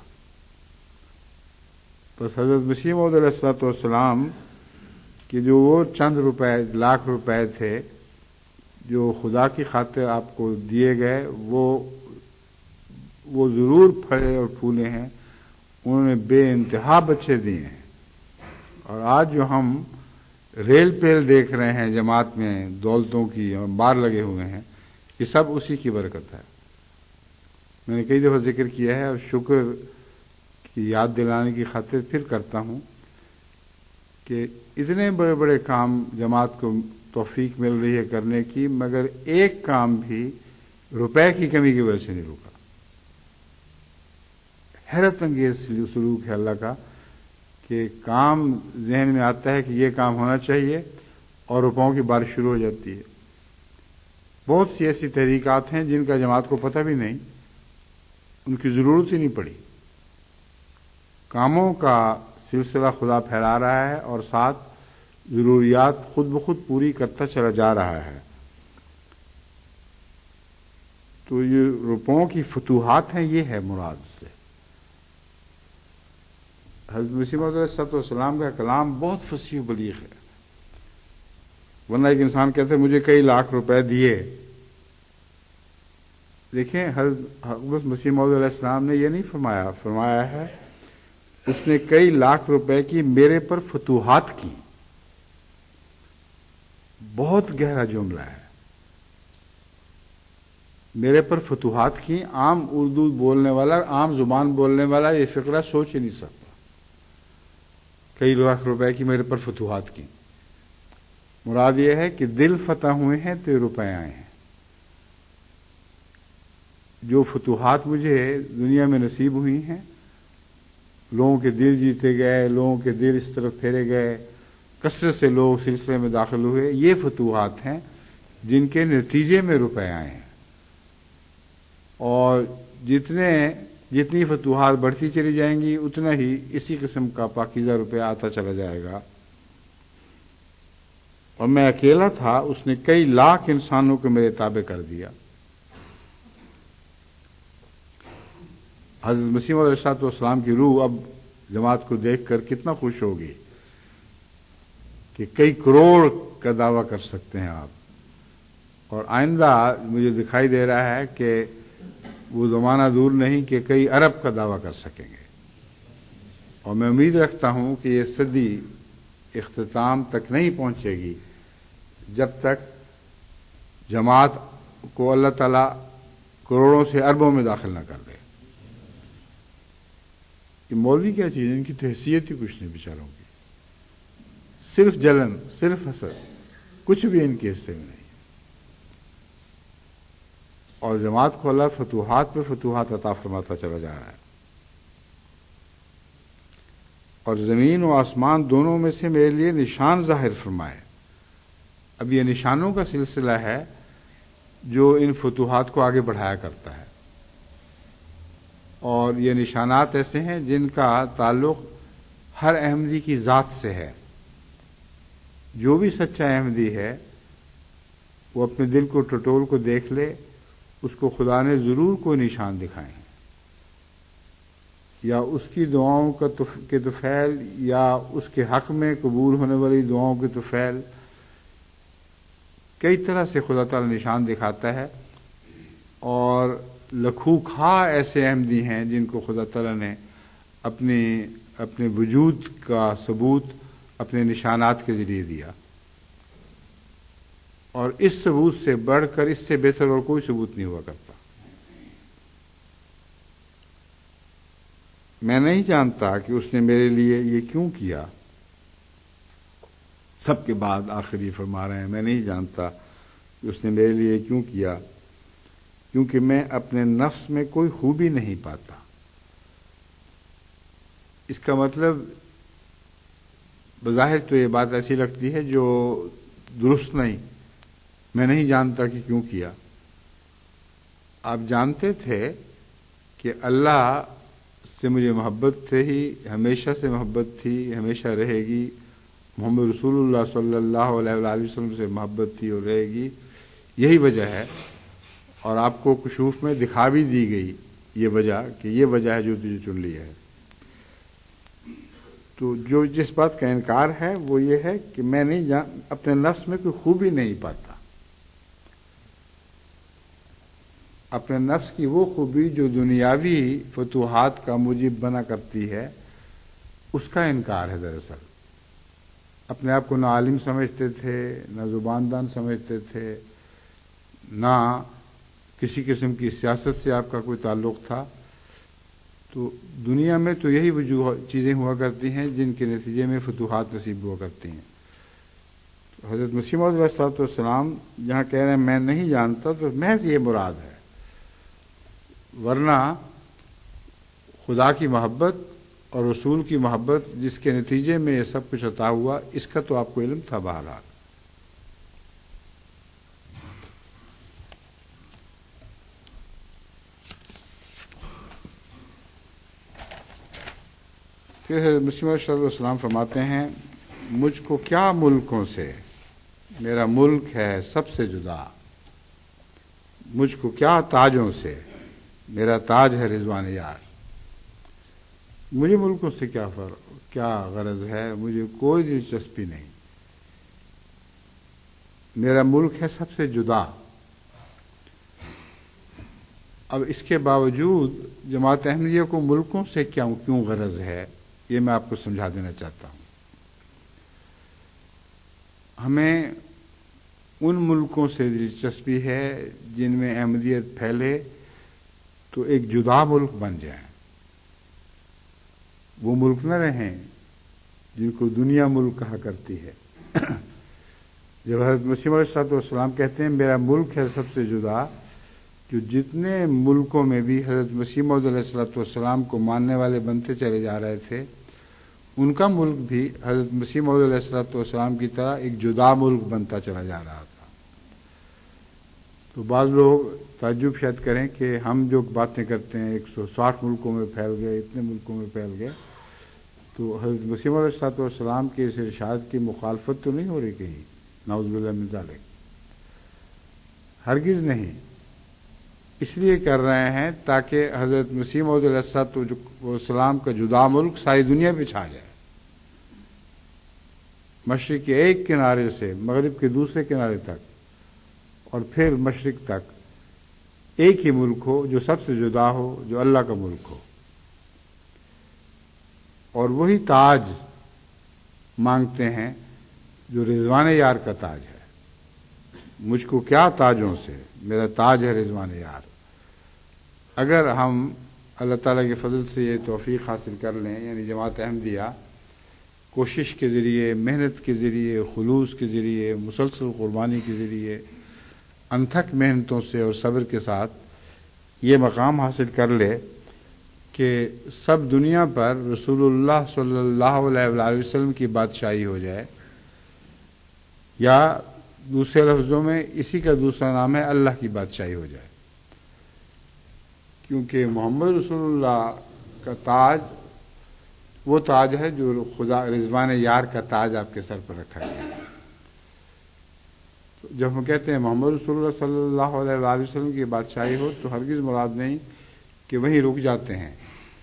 بس حضرت مسیح موعود علیہ السلام کہ جو وہ چند روپے لاکھ روپے تھے جو خدا کی خاطر آپ کو دیے گئے وہ وہ ضرور پھلے اور پھولے ہیں، انہوں نے بے انتہا بچے دیے ہیں۔ اور آج جو ہم ریل پیل دیکھ رہے ہیں جماعت میں، دولتوں کی انبار لگے ہوئے ہیں، یہ سب اسی کی برکت ہے۔ میں نے کئی دفعہ ذکر کیا ہے اور شکر کی یاد دلانے کی خاطر پھر کرتا ہوں کہ اتنے بڑے بڑے کام جماعت کو توفیق مل رہی ہے کرنے کی، مگر ایک کام بھی روپے کی کمی کی وجہ سے نہیں رکا۔ حیرت انگیز سلوک ہے اللہ کا کہ کام ذہن میں آتا ہے کہ یہ کام ہونا چاہیے اور روپوں کی بارش شروع ہو جاتی ہے۔ بہت سی ایسی تحریکات ہیں جن کا جماعت کو پتہ بھی نہیں، ان کی ضرورت ہی نہیں پڑی۔ کاموں کا سلسلہ خدا پھیلا رہا ہے اور ساتھ ضروریات خود بخود پوری کرتا چلا جا رہا ہے۔ تو یہ روپوں کی فتوحات ہیں، یہ ہے مراد سے۔ حضرت مسیح موعود علیہ السلام کا کلام بہت فصیح و بلیغ ہے، ورنہ ایک انسان کہتے ہیں مجھے کئی لاکھ روپے دیے۔ دیکھیں حضرت مسیح موعود علیہ السلام نے یہ نہیں فرمایا، فرمایا ہے اس نے کئی لاکھ روپے کی میرے پر فتوحات کی۔ بہت گہرا جملہ ہے، میرے پر فتوحات کی۔ عام اردو بولنے والا، عام زبان بولنے والا یہ فقرہ سوچ ہی نہیں سکتا، کئی لاکھ روپے کی میرے پر فتوحات کی۔ مراد یہ ہے کہ دل فتح ہوئے ہیں تو یہ روپے آئے ہیں۔ جو فتوحات مجھے دنیا میں نصیب ہوئی ہیں، لوگوں کے دل جیتے گئے، لوگوں کے دل اس طرف پھیرے گئے، کثرت سے لوگ سلسلے میں داخل ہوئے، یہ فتوحات ہیں جن کے نتیجے میں روپے آئے ہیں۔ اور جتنے جتنی فتوحات بڑھتی چلی جائیں گی اتنا ہی اسی قسم کا پاکیزہ روپے آتا چلا جائے گا۔ اور میں اکیلا تھا، اس نے کئی لاکھ انسانوں کو میرے تابع کر دیا۔ حضرت مسیح موعود علیہ السلام کی روح اب جماعت کو دیکھ کر کتنا خوش ہوگی کہ کئی کروڑ کا دعویٰ کر سکتے ہیں آپ۔ اور آئندہ مجھے دکھائی دے رہا ہے کہ وہ زمانہ دور نہیں کہ کئی ارب کا دعویٰ کر سکیں گے۔ اور میں امید رکھتا ہوں کہ یہ صدی اختتام تک نہیں پہنچے گی جب تک جماعت کو اللہ تعالیٰ کروڑوں سے اربوں میں داخل نہ کر دے۔ کہ مولوی کیا چیز ہے، ان کی تو حیثیت ہی کچھ نہیں بیچاروں کی، صرف جلن، صرف حسد، کچھ بھی ان کے حصے میں نہیں۔ اور جماعت کو اللہ فتوحات پہ فتوحات عطا فرماتا چلا جا رہا ہے۔ اور زمین و آسمان دونوں میں سے میرے لیے نشان ظاہر فرمائے۔ اب یہ نشانوں کا سلسلہ ہے جو ان فتوحات کو آگے بڑھایا کرتا ہے۔ اور یہ نشانات ایسے ہیں جن کا تعلق ہر احمدی کی ذات سے ہے۔ جو بھی سچا احمدی ہے وہ اپنے دل کو ٹٹول کو دیکھ لے، اس کو خدا نے ضرور کوئی نشان دکھائے ہیں، یا اس کی دعاؤں کا کے طفیل، یا اس کے حق میں قبول ہونے والی دعاؤں کے طفیل، کئی طرح سے خدا تعالی نشان دکھاتا ہے۔ اور لکھوں کھا ایسے احمدی ہیں جن کو خدا تعالیٰ نے اپنے اپنے وجود کا ثبوت اپنے نشانات کے ذریعے دیا۔ اور اس ثبوت سے بڑھ کر اس سے بہتر اور کوئی ثبوت نہیں ہوا کرتا۔ میں نہیں جانتا کہ اس نے میرے لیے یہ کیوں کیا۔ سب کے بعد آخری فرما رہے ہیں، میں نہیں جانتا کہ اس نے میرے لیے کیوں کیا، کیونکہ میں اپنے نفس میں کوئی خوبی نہیں پاتا۔ اس کا مطلب بظاہر تو یہ بات ایسی لگتی ہے جو درست نہیں، میں نہیں جانتا کہ کیوں کیا۔ آپ جانتے تھے کہ اللہ سے مجھے محبت تھے ہی، ہمیشہ سے محبت تھی، ہمیشہ رہے گی۔ محمد رسول اللہ صلی اللہ علیہ وآلہ وسلم سے محبت تھی اور رہے گی، یہی وجہ ہے۔ اور آپ کو کشوف میں دکھا بھی دی گئی یہ وجہ کہ یہ وجہ ہے جو تجھے چن لیا ہے۔ تو جو جس بات کا انکار ہے وہ یہ ہے کہ میں نہیں جان اپنے نفس میں کوئی خوبی نہیں پاتا۔ اپنے نفس کی وہ خوبی جو دنیاوی فتوحات کا موجب بنا کرتی ہے اس کا انکار ہے۔ دراصل اپنے آپ کو نہ عالم سمجھتے تھے، نہ زبان دان سمجھتے تھے، نہ کسی قسم کی سیاست سے آپ کا کوئی تعلق تھا۔ تو دنیا میں تو یہی وجوہ چیزیں ہوا کرتی ہیں جن کے نتیجے میں فتوحات نصیب ہوا کرتی ہیں۔ تو حضرت مسیح موعود علیہ الصلوۃ والسلام جہاں کہہ رہے ہیں میں نہیں جانتا، تو محض یہ مراد ہے، ورنہ خدا کی محبت اور رسول کی محبت جس کے نتیجے میں یہ سب کچھ عطا ہوا، اس کا تو آپ کو علم تھا بہرحال۔ پھر حضرت مسیح موعود صلی اللہ علیہ وسلم فرماتے ہیں مجھ کو کیا ملکوں سے، میرا ملک ہے سب سے جدا، مجھ کو کیا تاجوں سے، میرا تاج ہے رضوان یار۔ مجھے ملکوں سے کیا فرق، کیا غرض ہے، مجھے کوئی دلچسپی نہیں، میرا ملک ہے سب سے جدا۔ اب اس کے باوجود جماعت احمدیہ کو ملکوں سے کیوں کیوں غرض ہے، یہ میں آپ کو سمجھا دینا چاہتا ہوں۔ ہمیں ان ملکوں سے دلچسپی ہے جن میں احمدیت پھیلے تو ایک جدا ملک بن جائیں، وہ ملک نہ رہیں جن کو دنیا ملک کہا کرتی ہے۔ جب حضرت مسیح علیہ الصلوۃ والسلام کہتے ہیں میرا ملک ہے سب سے جدا، جو جتنے ملکوں میں بھی حضرت مسیح موعود علیہ الصلوۃ والسلام کو ماننے والے بنتے چلے جا رہے تھے، ان کا ملک بھی حضرت مسیح موعود علیہ الصلوۃ والسلام کی طرح ایک جدا ملک بنتا چلا جا رہا تھا۔ تو بعض لوگ تعجب شاید کریں کہ ہم جو باتیں کرتے ہیں ایک سو ساٹھ ملکوں میں پھیل گئے، اتنے ملکوں میں پھیل گئے، تو حضرت مسیح علیہ الصلوۃ والسلام کے اس ارشاد کی مخالفت تو نہیں ہو رہی کہیں؟ نعوذ باللہ من ذالک، ہرگز نہیں۔ اس لیے کر رہے ہیں تاکہ حضرت مسیح موعود علیہ الصلوۃ والسلام کا جدا ملک ساری دنیا پہ چھا جائے، مشرق کے ایک کنارے سے مغرب کے دوسرے کنارے تک اور پھر مشرق تک ایک ہی ملک ہو جو سب سے جدا ہو، جو اللہ کا ملک ہو، اور وہی تاج مانگتے ہیں جو رضوان یار کا تاج ہے۔ مجھ کو کیا تاجوں سے، میرا تاج ہے رضوان یار۔ اگر ہم اللہ تعالیٰ کے فضل سے یہ توفیق حاصل کر لیں، یعنی جماعت احمدیہ کوشش کے ذریعے، محنت کے ذریعے، خلوص کے ذریعے، مسلسل قربانی کے ذریعے، انتھک محنتوں سے اور صبر کے ساتھ یہ مقام حاصل کر لے کہ سب دنیا پر رسول اللہ صلی اللہ علیہ وآلہ وسلم کی بادشاہی ہو جائے، یا دوسرے لفظوں میں اسی کا دوسرا نام ہے اللہ کی بادشاہی ہو جائے، کیونکہ محمد رسول اللہ کا تاج وہ تاج ہے جو خدا رضوان یار کا تاج آپ کے سر پر رکھا گیا ہے۔ جب ہم کہتے ہیں محمد رسول اللہ صلی اللہ علیہ وآلہ وسلم کی بادشاہی ہو تو ہرگز مراد نہیں کہ وہیں رک جاتے ہیں،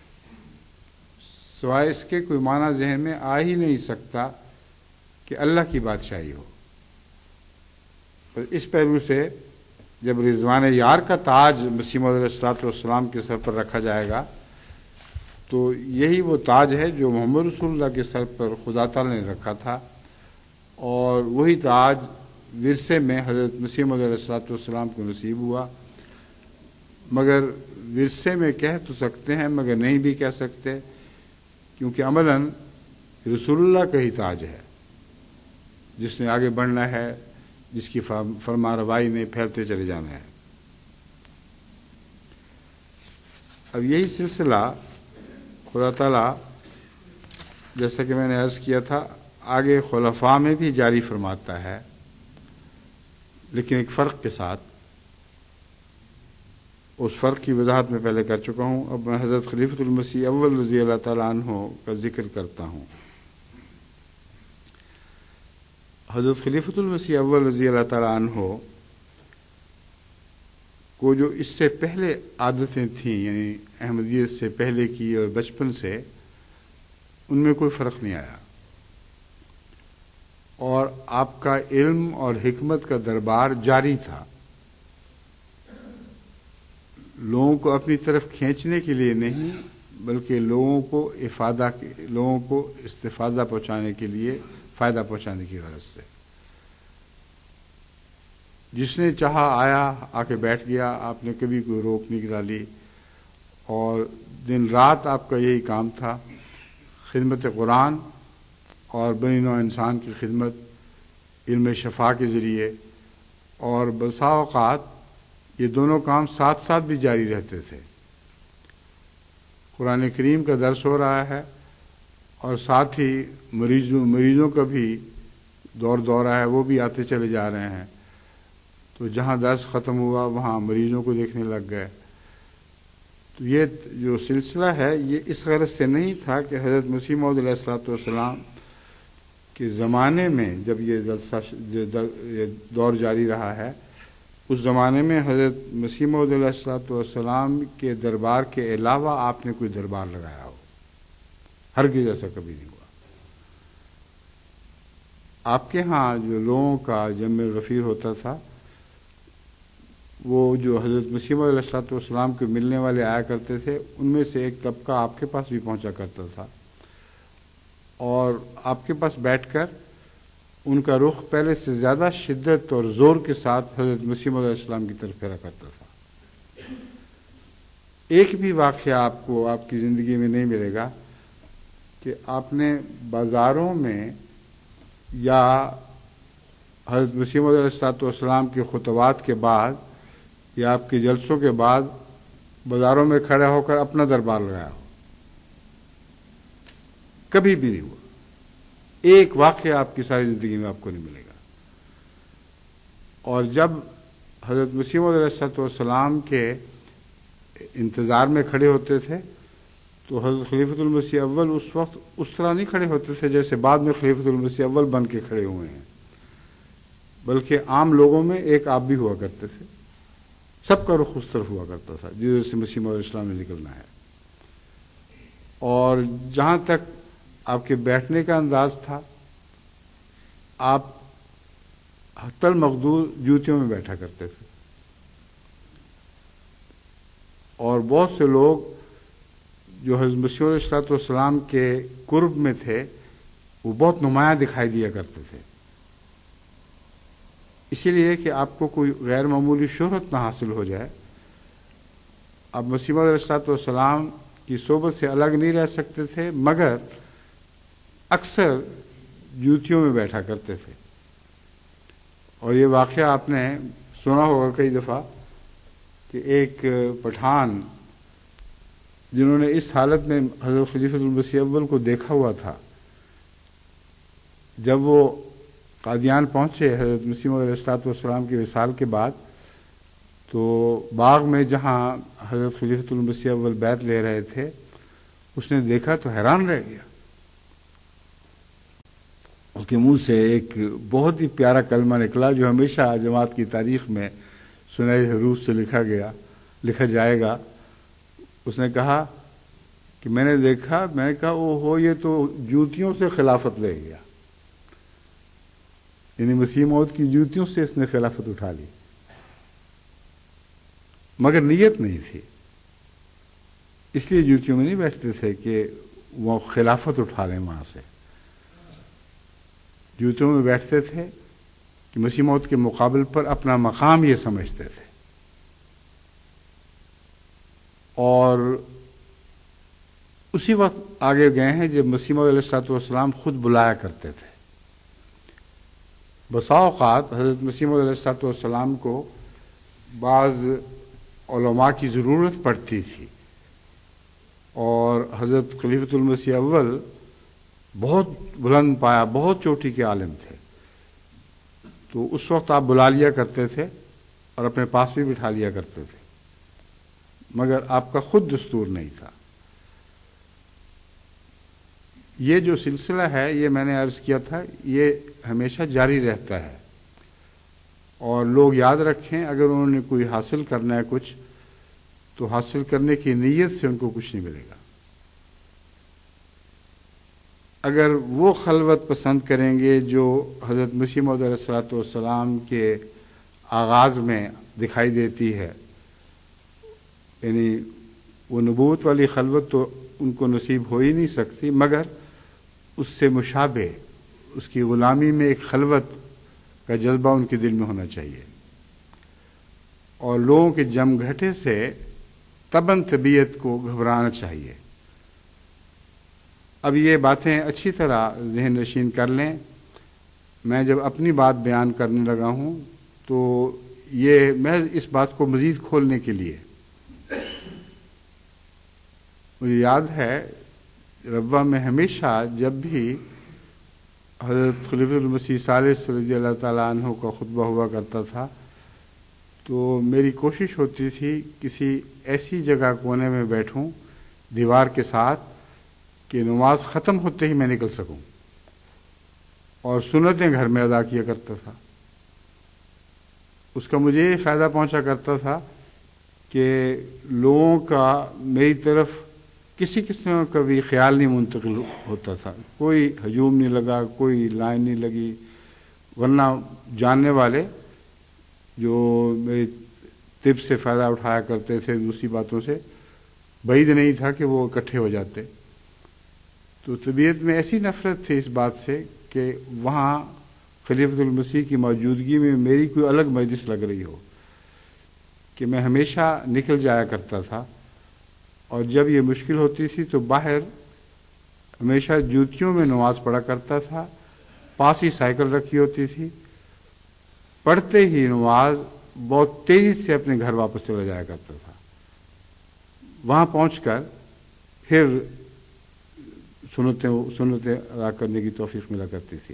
سوائے اس کے کوئی معنی ذہن میں آ ہی نہیں سکتا کہ اللہ کی بادشاہی ہو۔ پر اس پہلو سے جب رضوان یار کا تاج مسیح موعود علیہ الصلوۃ والسلام کے سر پر رکھا جائے گا تو یہی وہ تاج ہے جو محمد رسول اللہ کے سر پر خدا تعالی نے رکھا تھا، اور وہی تاج ورثے میں حضرت مسیح موعود علیہ الصلوۃ والسلام کو نصیب ہوا۔ مگر ورثے میں کہہ تو سکتے ہیں مگر نہیں بھی کہہ سکتے، کیونکہ عملاً رسول اللہ کا ہی تاج ہے جس نے آگے بڑھنا ہے، جس کی فرما روائی نے پھیلتے چلے جانا ہے۔ اب یہی سلسلہ خدا تعالیٰ جیسا کہ میں نے عرض کیا تھا آگے خلفاء میں بھی جاری فرماتا ہے، لیکن ایک فرق کے ساتھ۔ اس فرق کی وضاحت میں پہلے کر چکا ہوں، اب میں حضرت خلیفۃ المسیح اول رضی اللہ تعالیٰ عنہ کا ذکر کرتا ہوں۔ حضرت خلیفۃ المسیح اول رضی اللہ تعالیٰ عنہ کو جو اس سے پہلے عادتیں تھیں، یعنی احمدیت سے پہلے کی اور بچپن سے، ان میں کوئی فرق نہیں آیا، اور آپ کا علم اور حکمت کا دربار جاری تھا۔ لوگوں کو اپنی طرف کھینچنے کے لیے نہیں بلکہ لوگوں کو افادہ لوگوں کو استفادہ پہنچانے کے لیے، فائدہ پہنچانے کی غرض سے۔ جس نے چاہا آیا، آ کے بیٹھ گیا، آپ نے کبھی کوئی روک نہیں ڈالی، اور دن رات آپ کا یہی کام تھا، خدمت قرآن اور بنی نوع انسان کی خدمت علم شفا کے ذریعے، اور بسا اوقات یہ دونوں کام ساتھ ساتھ بھی جاری رہتے تھے۔ قرآن کریم کا درس ہو رہا ہے اور ساتھ ہی مریضوں مریضوں کا بھی دور دورہ ہے، وہ بھی آتے چلے جا رہے ہیں، تو جہاں درس ختم ہوا وہاں مریضوں کو دیکھنے لگ گئے۔ تو یہ جو سلسلہ ہے یہ اس غرض سے نہیں تھا کہ حضرت مسیح موعود علیہ الصلوۃ والسلام کے زمانے میں جب یہ جلسہ یہ دور جاری رہا ہے، اس زمانے میں حضرت مسیح موعود علیہ الصلوۃ والسلام کے دربار کے علاوہ آپ نے کوئی دربار لگایا ہو، ہرگز ایسا کبھی نہیں ہوا۔ آپ کے ہاں جو لوگوں کا جمع غفیر ہوتا تھا، وہ جو حضرت مسیح موعود علیہ الصلوۃ والسلام کے ملنے والے آیا کرتے تھے، ان میں سے ایک طبقہ آپ کے پاس بھی پہنچا کرتا تھا، اور آپ کے پاس بیٹھ کر ان کا رخ پہلے سے زیادہ شدت اور زور کے ساتھ حضرت مسیح موعود علیہ السلام کی طرف پھیرا کرتا تھا۔ ایک بھی واقعہ آپ کو آپ کی زندگی میں نہیں ملے گا کہ آپ نے بازاروں میں یا حضرت مسیح موعود علیہ الصلوۃ والسلام کے خطبات کے بعد یا آپ کے جلسوں کے بعد بازاروں میں کھڑے ہو کر اپنا دربار لگایا ہو، کبھی بھی نہیں ہوا۔ ایک واقعہ آپ کی ساری زندگی میں آپ کو نہیں ملے گا۔ اور جب حضرت مسیح موعود علیہ الصلوۃ والسلام کے انتظار میں کھڑے ہوتے تھے تو حضرت خلیفۃ المسیح اول اس وقت اس طرح نہیں کھڑے ہوتے تھے جیسے بعد میں خلیفۃ المسیح اول بن کے کھڑے ہوئے ہیں، بلکہ عام لوگوں میں ایک آپ بھی ہوا کرتے تھے، سب کا رخ اس طرف ہوا کرتا تھا جس سے مسیح موعود علیہ السلام نے نکلنا ہے۔ اور جہاں تک آپ کے بیٹھنے کا انداز تھا، آپ حتی المقدور جوتیوں میں بیٹھا کرتے تھے، اور بہت سے لوگ جو حضرت مسیح علیہ الصلوۃ والسلام کے قرب میں تھے وہ بہت نمایاں دکھائی دیا کرتے تھے، اسی لیے کہ آپ کو کوئی غیر معمولی شہرت نہ حاصل ہو جائے۔ آپ مسیح موعود علیہ الصلوۃ والسلام کی صحبت سے الگ نہیں رہ سکتے تھے، مگر اکثر جوتیوں میں بیٹھا کرتے تھے۔ اور یہ واقعہ آپ نے سنا ہوگا کئی دفعہ کہ ایک پٹھان جنہوں نے اس حالت میں حضرت خلیفۃ المسیح اول کو دیکھا ہوا تھا، جب وہ قادیان پہنچے حضرت مسیح موعود علیہ الصلوۃ والسلام کے وصال کے بعد، تو باغ میں جہاں حضرت خلیفۃ المسیح اول بیعت لے رہے تھے، اس نے دیکھا تو حیران رہ گیا۔ اس کے منہ سے ایک بہت ہی پیارا کلمہ نکلا جو ہمیشہ جماعت کی تاریخ میں سنہری حروف سے لکھا گیا لکھا جائے گا۔ اس نے کہا کہ میں نے دیکھا، میں نے کہا او ہو، یہ تو جوتیوں سے خلافت لے گیا، یعنی مسیح موعود کی جوتیوں سے اس نے خلافت اٹھا لی، مگر نیت نہیں تھی، اس لیے جوتیوں میں نہیں بیٹھتے تھے کہ وہ خلافت اٹھا لیں وہاں سے۔ جوتوں میں بیٹھتے تھے کہ مسیح موعود کے مقابل پر اپنا مقام یہ سمجھتے تھے، اور اسی وقت آگے گئے ہیں جب مسیح موعود علیہ الصلوۃ والسلام خود بلایا کرتے تھے۔ بسا اوقات حضرت مسیح موعود علیہ الصلوۃ والسلام کو بعض علماء کی ضرورت پڑتی تھی، اور حضرت خلیفۃ المسیح اول بہت بلند پایا، بہت چوٹی کے عالم تھے، تو اس وقت آپ بلا لیا کرتے تھے اور اپنے پاس بھی بٹھا لیا کرتے تھے، مگر آپ کا خود دستور نہیں تھا۔ یہ جو سلسلہ ہے، یہ میں نے عرض کیا تھا، یہ ہمیشہ جاری رہتا ہے، اور لوگ یاد رکھیں اگر انہوں نے کوئی حاصل کرنا ہے کچھ، تو حاصل کرنے کی نیت سے ان کو کچھ نہیں ملے گا۔ اگر وہ خلوت پسند کریں گے جو حضرت مسیح موعود علیہ الصلوۃ والسلام کے آغاز میں دکھائی دیتی ہے، یعنی وہ نبوت والی خلوت تو ان کو نصیب ہو ہی نہیں سکتی، مگر اس سے مشابہ اس کی غلامی میں ایک خلوت کا جذبہ ان کے دل میں ہونا چاہیے، اور لوگوں کے جم گھٹے سے تباً طبیعت کو گھبرانا چاہیے۔ اب یہ باتیں اچھی طرح ذہن نشین کر لیں۔ میں جب اپنی بات بیان کرنے لگا ہوں تو یہ محض اس بات کو مزید کھولنے کے لیے، مجھے یاد ہے ربوہ میں ہمیشہ جب بھی حضرت خلیفۃ المسیح ثالث رضی اللہ تعالیٰ عنہ کا خطبہ ہوا کرتا تھا تو میری کوشش ہوتی تھی کسی ایسی جگہ کونے میں بیٹھوں دیوار کے ساتھ کہ نماز ختم ہوتے ہی میں نکل سکوں، اور سنتیں گھر میں ادا کیا کرتا تھا۔ اس کا مجھے یہ فائدہ پہنچا کرتا تھا کہ لوگوں کا میری طرف کسی قسم کا بھی خیال نہیں منتقل ہوتا تھا، کوئی ہجوم نہیں لگا، کوئی لائن نہیں لگی، ورنہ جاننے والے جو میری طب سے فائدہ اٹھایا کرتے تھے دوسری باتوں سے، بعید نہیں تھا کہ وہ اکٹھے ہو جاتے۔ تو طبیعت میں ایسی نفرت تھی اس بات سے کہ وہاں خلیفۃ المسیح کی موجودگی میں میری کوئی الگ مجلس لگ رہی ہو، کہ میں ہمیشہ نکل جایا کرتا تھا، اور جب یہ مشکل ہوتی تھی تو باہر ہمیشہ جوتیوں میں نماز پڑھا کرتا تھا، پاس ہی سائیکل رکھی ہوتی تھی، پڑھتے ہی نماز بہت تیزی سے اپنے گھر واپس چلا جایا کرتا تھا۔ وہاں پہنچ کر پھر سنتیں سنتیں ادا کرنے کی توفیق ملا کرتی تھی۔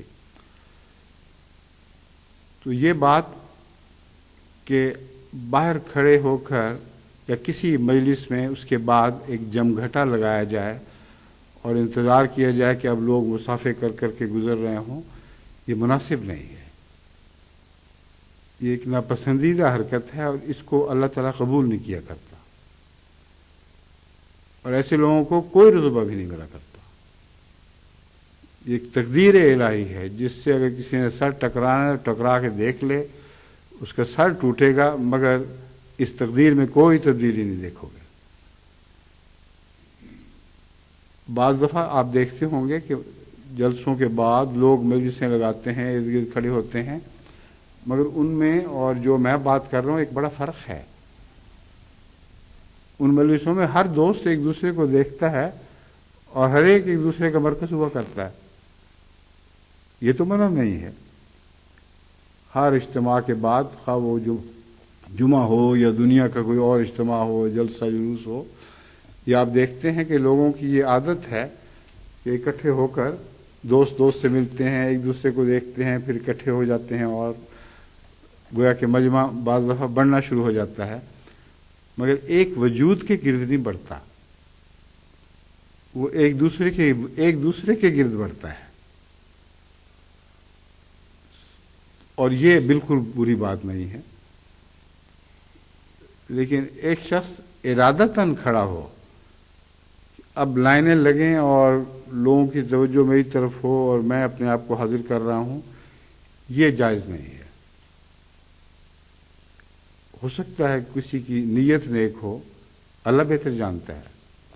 تو یہ بات کہ باہر کھڑے ہو کر یا کسی مجلس میں اس کے بعد ایک جم گھٹا لگایا جائے اور انتظار کیا جائے کہ اب لوگ مسافے کر کر کے گزر رہے ہوں، یہ مناسب نہیں ہے، یہ ایک ناپسندیدہ حرکت ہے، اور اس کو اللہ تعالیٰ قبول نہیں کیا کرتا، اور ایسے لوگوں کو کوئی رتبہ بھی نہیں ملا کرتا۔ یہ ایک تقدیر الہی ہے جس سے اگر کسی نے سر ٹکرانا ٹکرا کے دیکھ لے، اس کا سر ٹوٹے گا، مگر اس تقدیر میں کوئی تبدیلی نہیں دیکھو گے۔ بعض دفعہ آپ دیکھتے ہوں گے کہ جلسوں کے بعد لوگ مجلسیں لگاتے ہیں، ارد گرد کھڑے ہوتے ہیں، مگر ان میں اور جو میں بات کر رہا ہوں ایک بڑا فرق ہے۔ ان مجلسوں میں ہر دوست ایک دوسرے کو دیکھتا ہے اور ہر ایک ایک دوسرے کا مرکز ہوا کرتا ہے۔ یہ تو منع نہیں ہے، ہر اجتماع کے بعد خواہ وہ جو جمعہ ہو یا دنیا کا کوئی اور اجتماع ہو، جلسہ جلوس ہو، یہ آپ دیکھتے ہیں کہ لوگوں کی یہ عادت ہے کہ اکٹھے ہو کر دوست دوست سے ملتے ہیں، ایک دوسرے کو دیکھتے ہیں، پھر اکٹھے ہو جاتے ہیں، اور گویا کہ مجمع بعض دفعہ بڑھنا شروع ہو جاتا ہے، مگر ایک وجود کے گرد نہیں بڑھتا، وہ ایک دوسرے کے ایک دوسرے کے گرد بڑھتا ہے، اور یہ بالکل بری بات نہیں ہے۔ لیکن ایک شخص ارادتاً کھڑا ہو، اب لائنیں لگیں اور لوگوں کی توجہ میری طرف ہو اور میں اپنے آپ کو حاضر کر رہا ہوں، یہ جائز نہیں ہے۔ ہو سکتا ہے کسی کی نیت نیک ہو، اللہ بہتر جانتا ہے،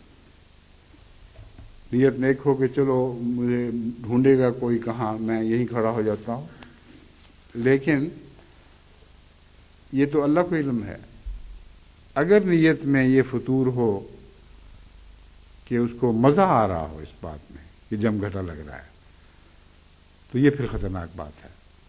نیت نیک ہو کہ چلو مجھے ڈھونڈے گا کوئی کہاں، میں یہیں کھڑا ہو جاتا ہوں، لیکن یہ تو اللہ کو علم ہے۔ اگر نیت میں یہ فطور ہو کہ اس کو مزہ آ رہا ہو اس بات میں کہ جم گھٹا لگ رہا ہے، تو یہ پھر خطرناک بات ہے،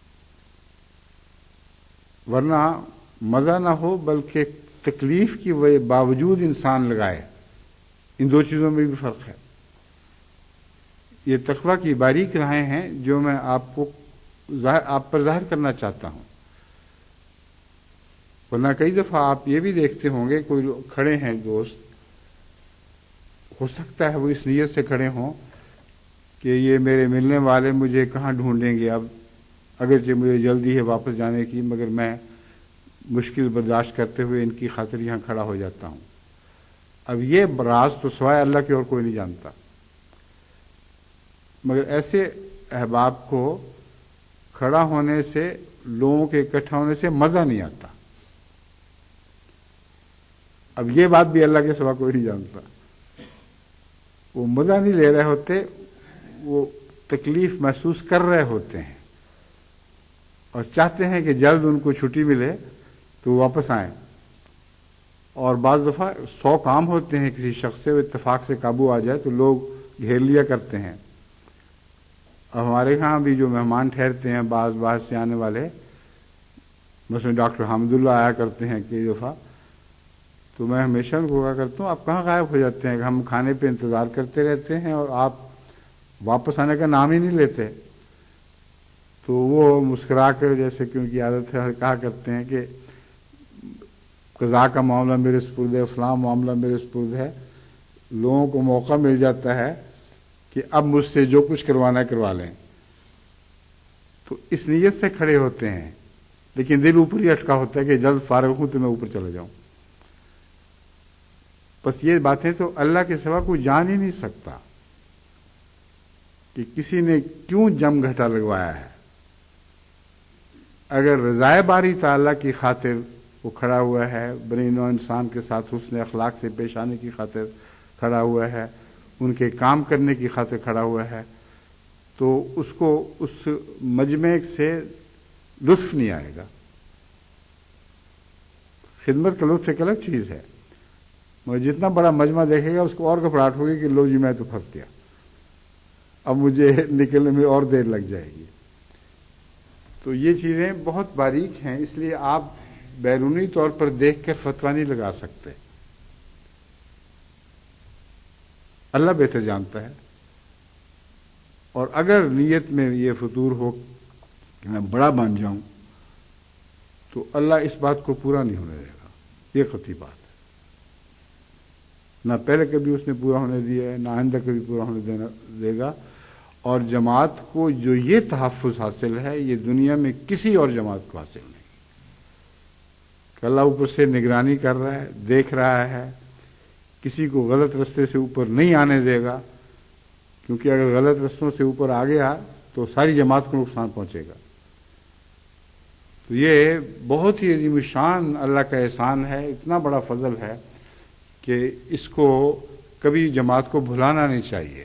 ورنہ مزہ نہ ہو بلکہ تکلیف کی باوجود انسان لگائے، ان دو چیزوں میں بھی فرق ہے۔ یہ تقویٰ کی باریک راہیں ہیں جو میں آپ کو آپ پر ظاہر کرنا چاہتا ہوں، ورنہ کئی دفعہ آپ یہ بھی دیکھتے ہوں گے کوئی لوگ کھڑے ہیں دوست، ہو سکتا ہے وہ اس نیت سے کھڑے ہوں کہ یہ میرے ملنے والے مجھے کہاں ڈھونڈیں گے، اب اگرچہ مجھے جلدی ہے واپس جانے کی، مگر میں مشکل برداشت کرتے ہوئے ان کی خاطر یہاں کھڑا ہو جاتا ہوں۔ اب یہ راز تو سوائے اللہ کے اور کوئی نہیں جانتا، مگر ایسے احباب کو کھڑا ہونے سے، لوگوں کے اکٹھا ہونے سے مزہ نہیں آتا، اب یہ بات بھی اللہ کے سوا کوئی نہیں جانتا. وہ مزہ نہیں لے رہے ہوتے, وہ تکلیف محسوس کر رہے ہوتے ہیں اور چاہتے ہیں کہ جلد ان کو چھٹی ملے تو واپس آئیں. اور بعض دفعہ سو کام ہوتے ہیں کسی شخص سے, وہ اتفاق سے قابو آ جائے تو لوگ گھیر لیا کرتے ہیں. اب ہمارے یہاں بھی جو مہمان ٹھہرتے ہیں بعض باہر سے آنے والے, مثلا ڈاکٹر حامد اللہ آیا کرتے ہیں کئی دفعہ, تو میں ہمیشہ ان کو کہا کرتا ہوں آپ کہاں غائب ہو جاتے ہیں, ہم کھانے پہ انتظار کرتے رہتے ہیں اور آپ واپس آنے کا نام ہی نہیں لیتے. تو وہ مسکرا کر, جیسے کہ ان کی عادت ہے, کہا کرتے ہیں کہ قضا کا معاملہ میرے سپرد ہے, فلاں معاملہ میرے سپرد ہے. لوگوں کو موقع مل جاتا ہے کہ اب مجھ سے جو کچھ کروانا ہے کروا لیں, تو اس نیت سے کھڑے ہوتے ہیں, لیکن دل اوپر ہی اٹکا ہوتا ہے کہ جلد فارغ ہوں تو میں اوپر چلا جاؤں. بس یہ باتیں تو اللہ کے سوا کوئی جان ہی نہیں سکتا کہ کسی نے کیوں جم گھٹا لگوایا ہے. اگر رضائے باری تعالیٰ کی خاطر وہ کھڑا ہوا ہے, بنی نوع انسان کے ساتھ حسن اخلاق سے پیش آنے کی خاطر کھڑا ہوا ہے, ان کے کام کرنے کی خاطر کھڑا ہوا ہے, تو اس کو اس مجمع سے لطف نہیں آئے گا. خدمت کا لطف ایک الگ چیز ہے, مگر جتنا بڑا مجمع دیکھے گا اس کو اور گھبراہٹ ہوگی کہ لو جی میں تو پھنس گیا, اب مجھے نکلنے میں اور دیر لگ جائے گی. تو یہ چیزیں بہت باریک ہیں, اس لیے آپ بیرونی طور پر دیکھ کر فتویٰ نہیں لگا سکتے. اللہ بہتر جانتا ہے. اور اگر نیت میں یہ فطور ہو کہ میں بڑا بن جاؤں تو اللہ اس بات کو پورا نہیں ہونے دے گا. یہ قطعی بات ہے, نہ پہلے کبھی اس نے پورا ہونے دیا ہے, نہ آئندہ کبھی پورا ہونے دینا دے گا. اور جماعت کو جو یہ تحفظ حاصل ہے یہ دنیا میں کسی اور جماعت کو حاصل نہیں, کہ اللہ اوپر سے نگرانی کر رہا ہے, دیکھ رہا ہے, کسی کو غلط رستے سے اوپر نہیں آنے دے گا, کیونکہ اگر غلط رستوں سے اوپر آ گیا تو ساری جماعت کو نقصان پہنچے گا. تو یہ بہت ہی عظیم الشان اللہ کا احسان ہے, اتنا بڑا فضل ہے کہ اس کو کبھی جماعت کو بھلانا نہیں چاہیے.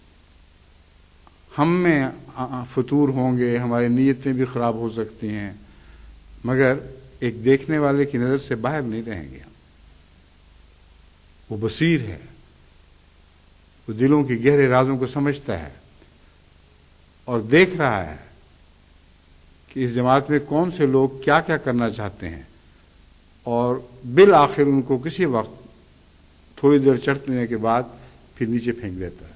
ہم میں فطور ہوں گے, ہماری نیتیں بھی خراب ہو سکتی ہیں, مگر ایک دیکھنے والے کی نظر سے باہر نہیں رہیں گے. وہ بصیر ہے, وہ دلوں کی گہرے رازوں کو سمجھتا ہے اور دیکھ رہا ہے کہ اس جماعت میں کون سے لوگ کیا کیا کرنا چاہتے ہیں, اور بالآخر ان کو کسی وقت تھوڑی دیر چڑھنے کے بعد پھر نیچے پھینک دیتا ہے.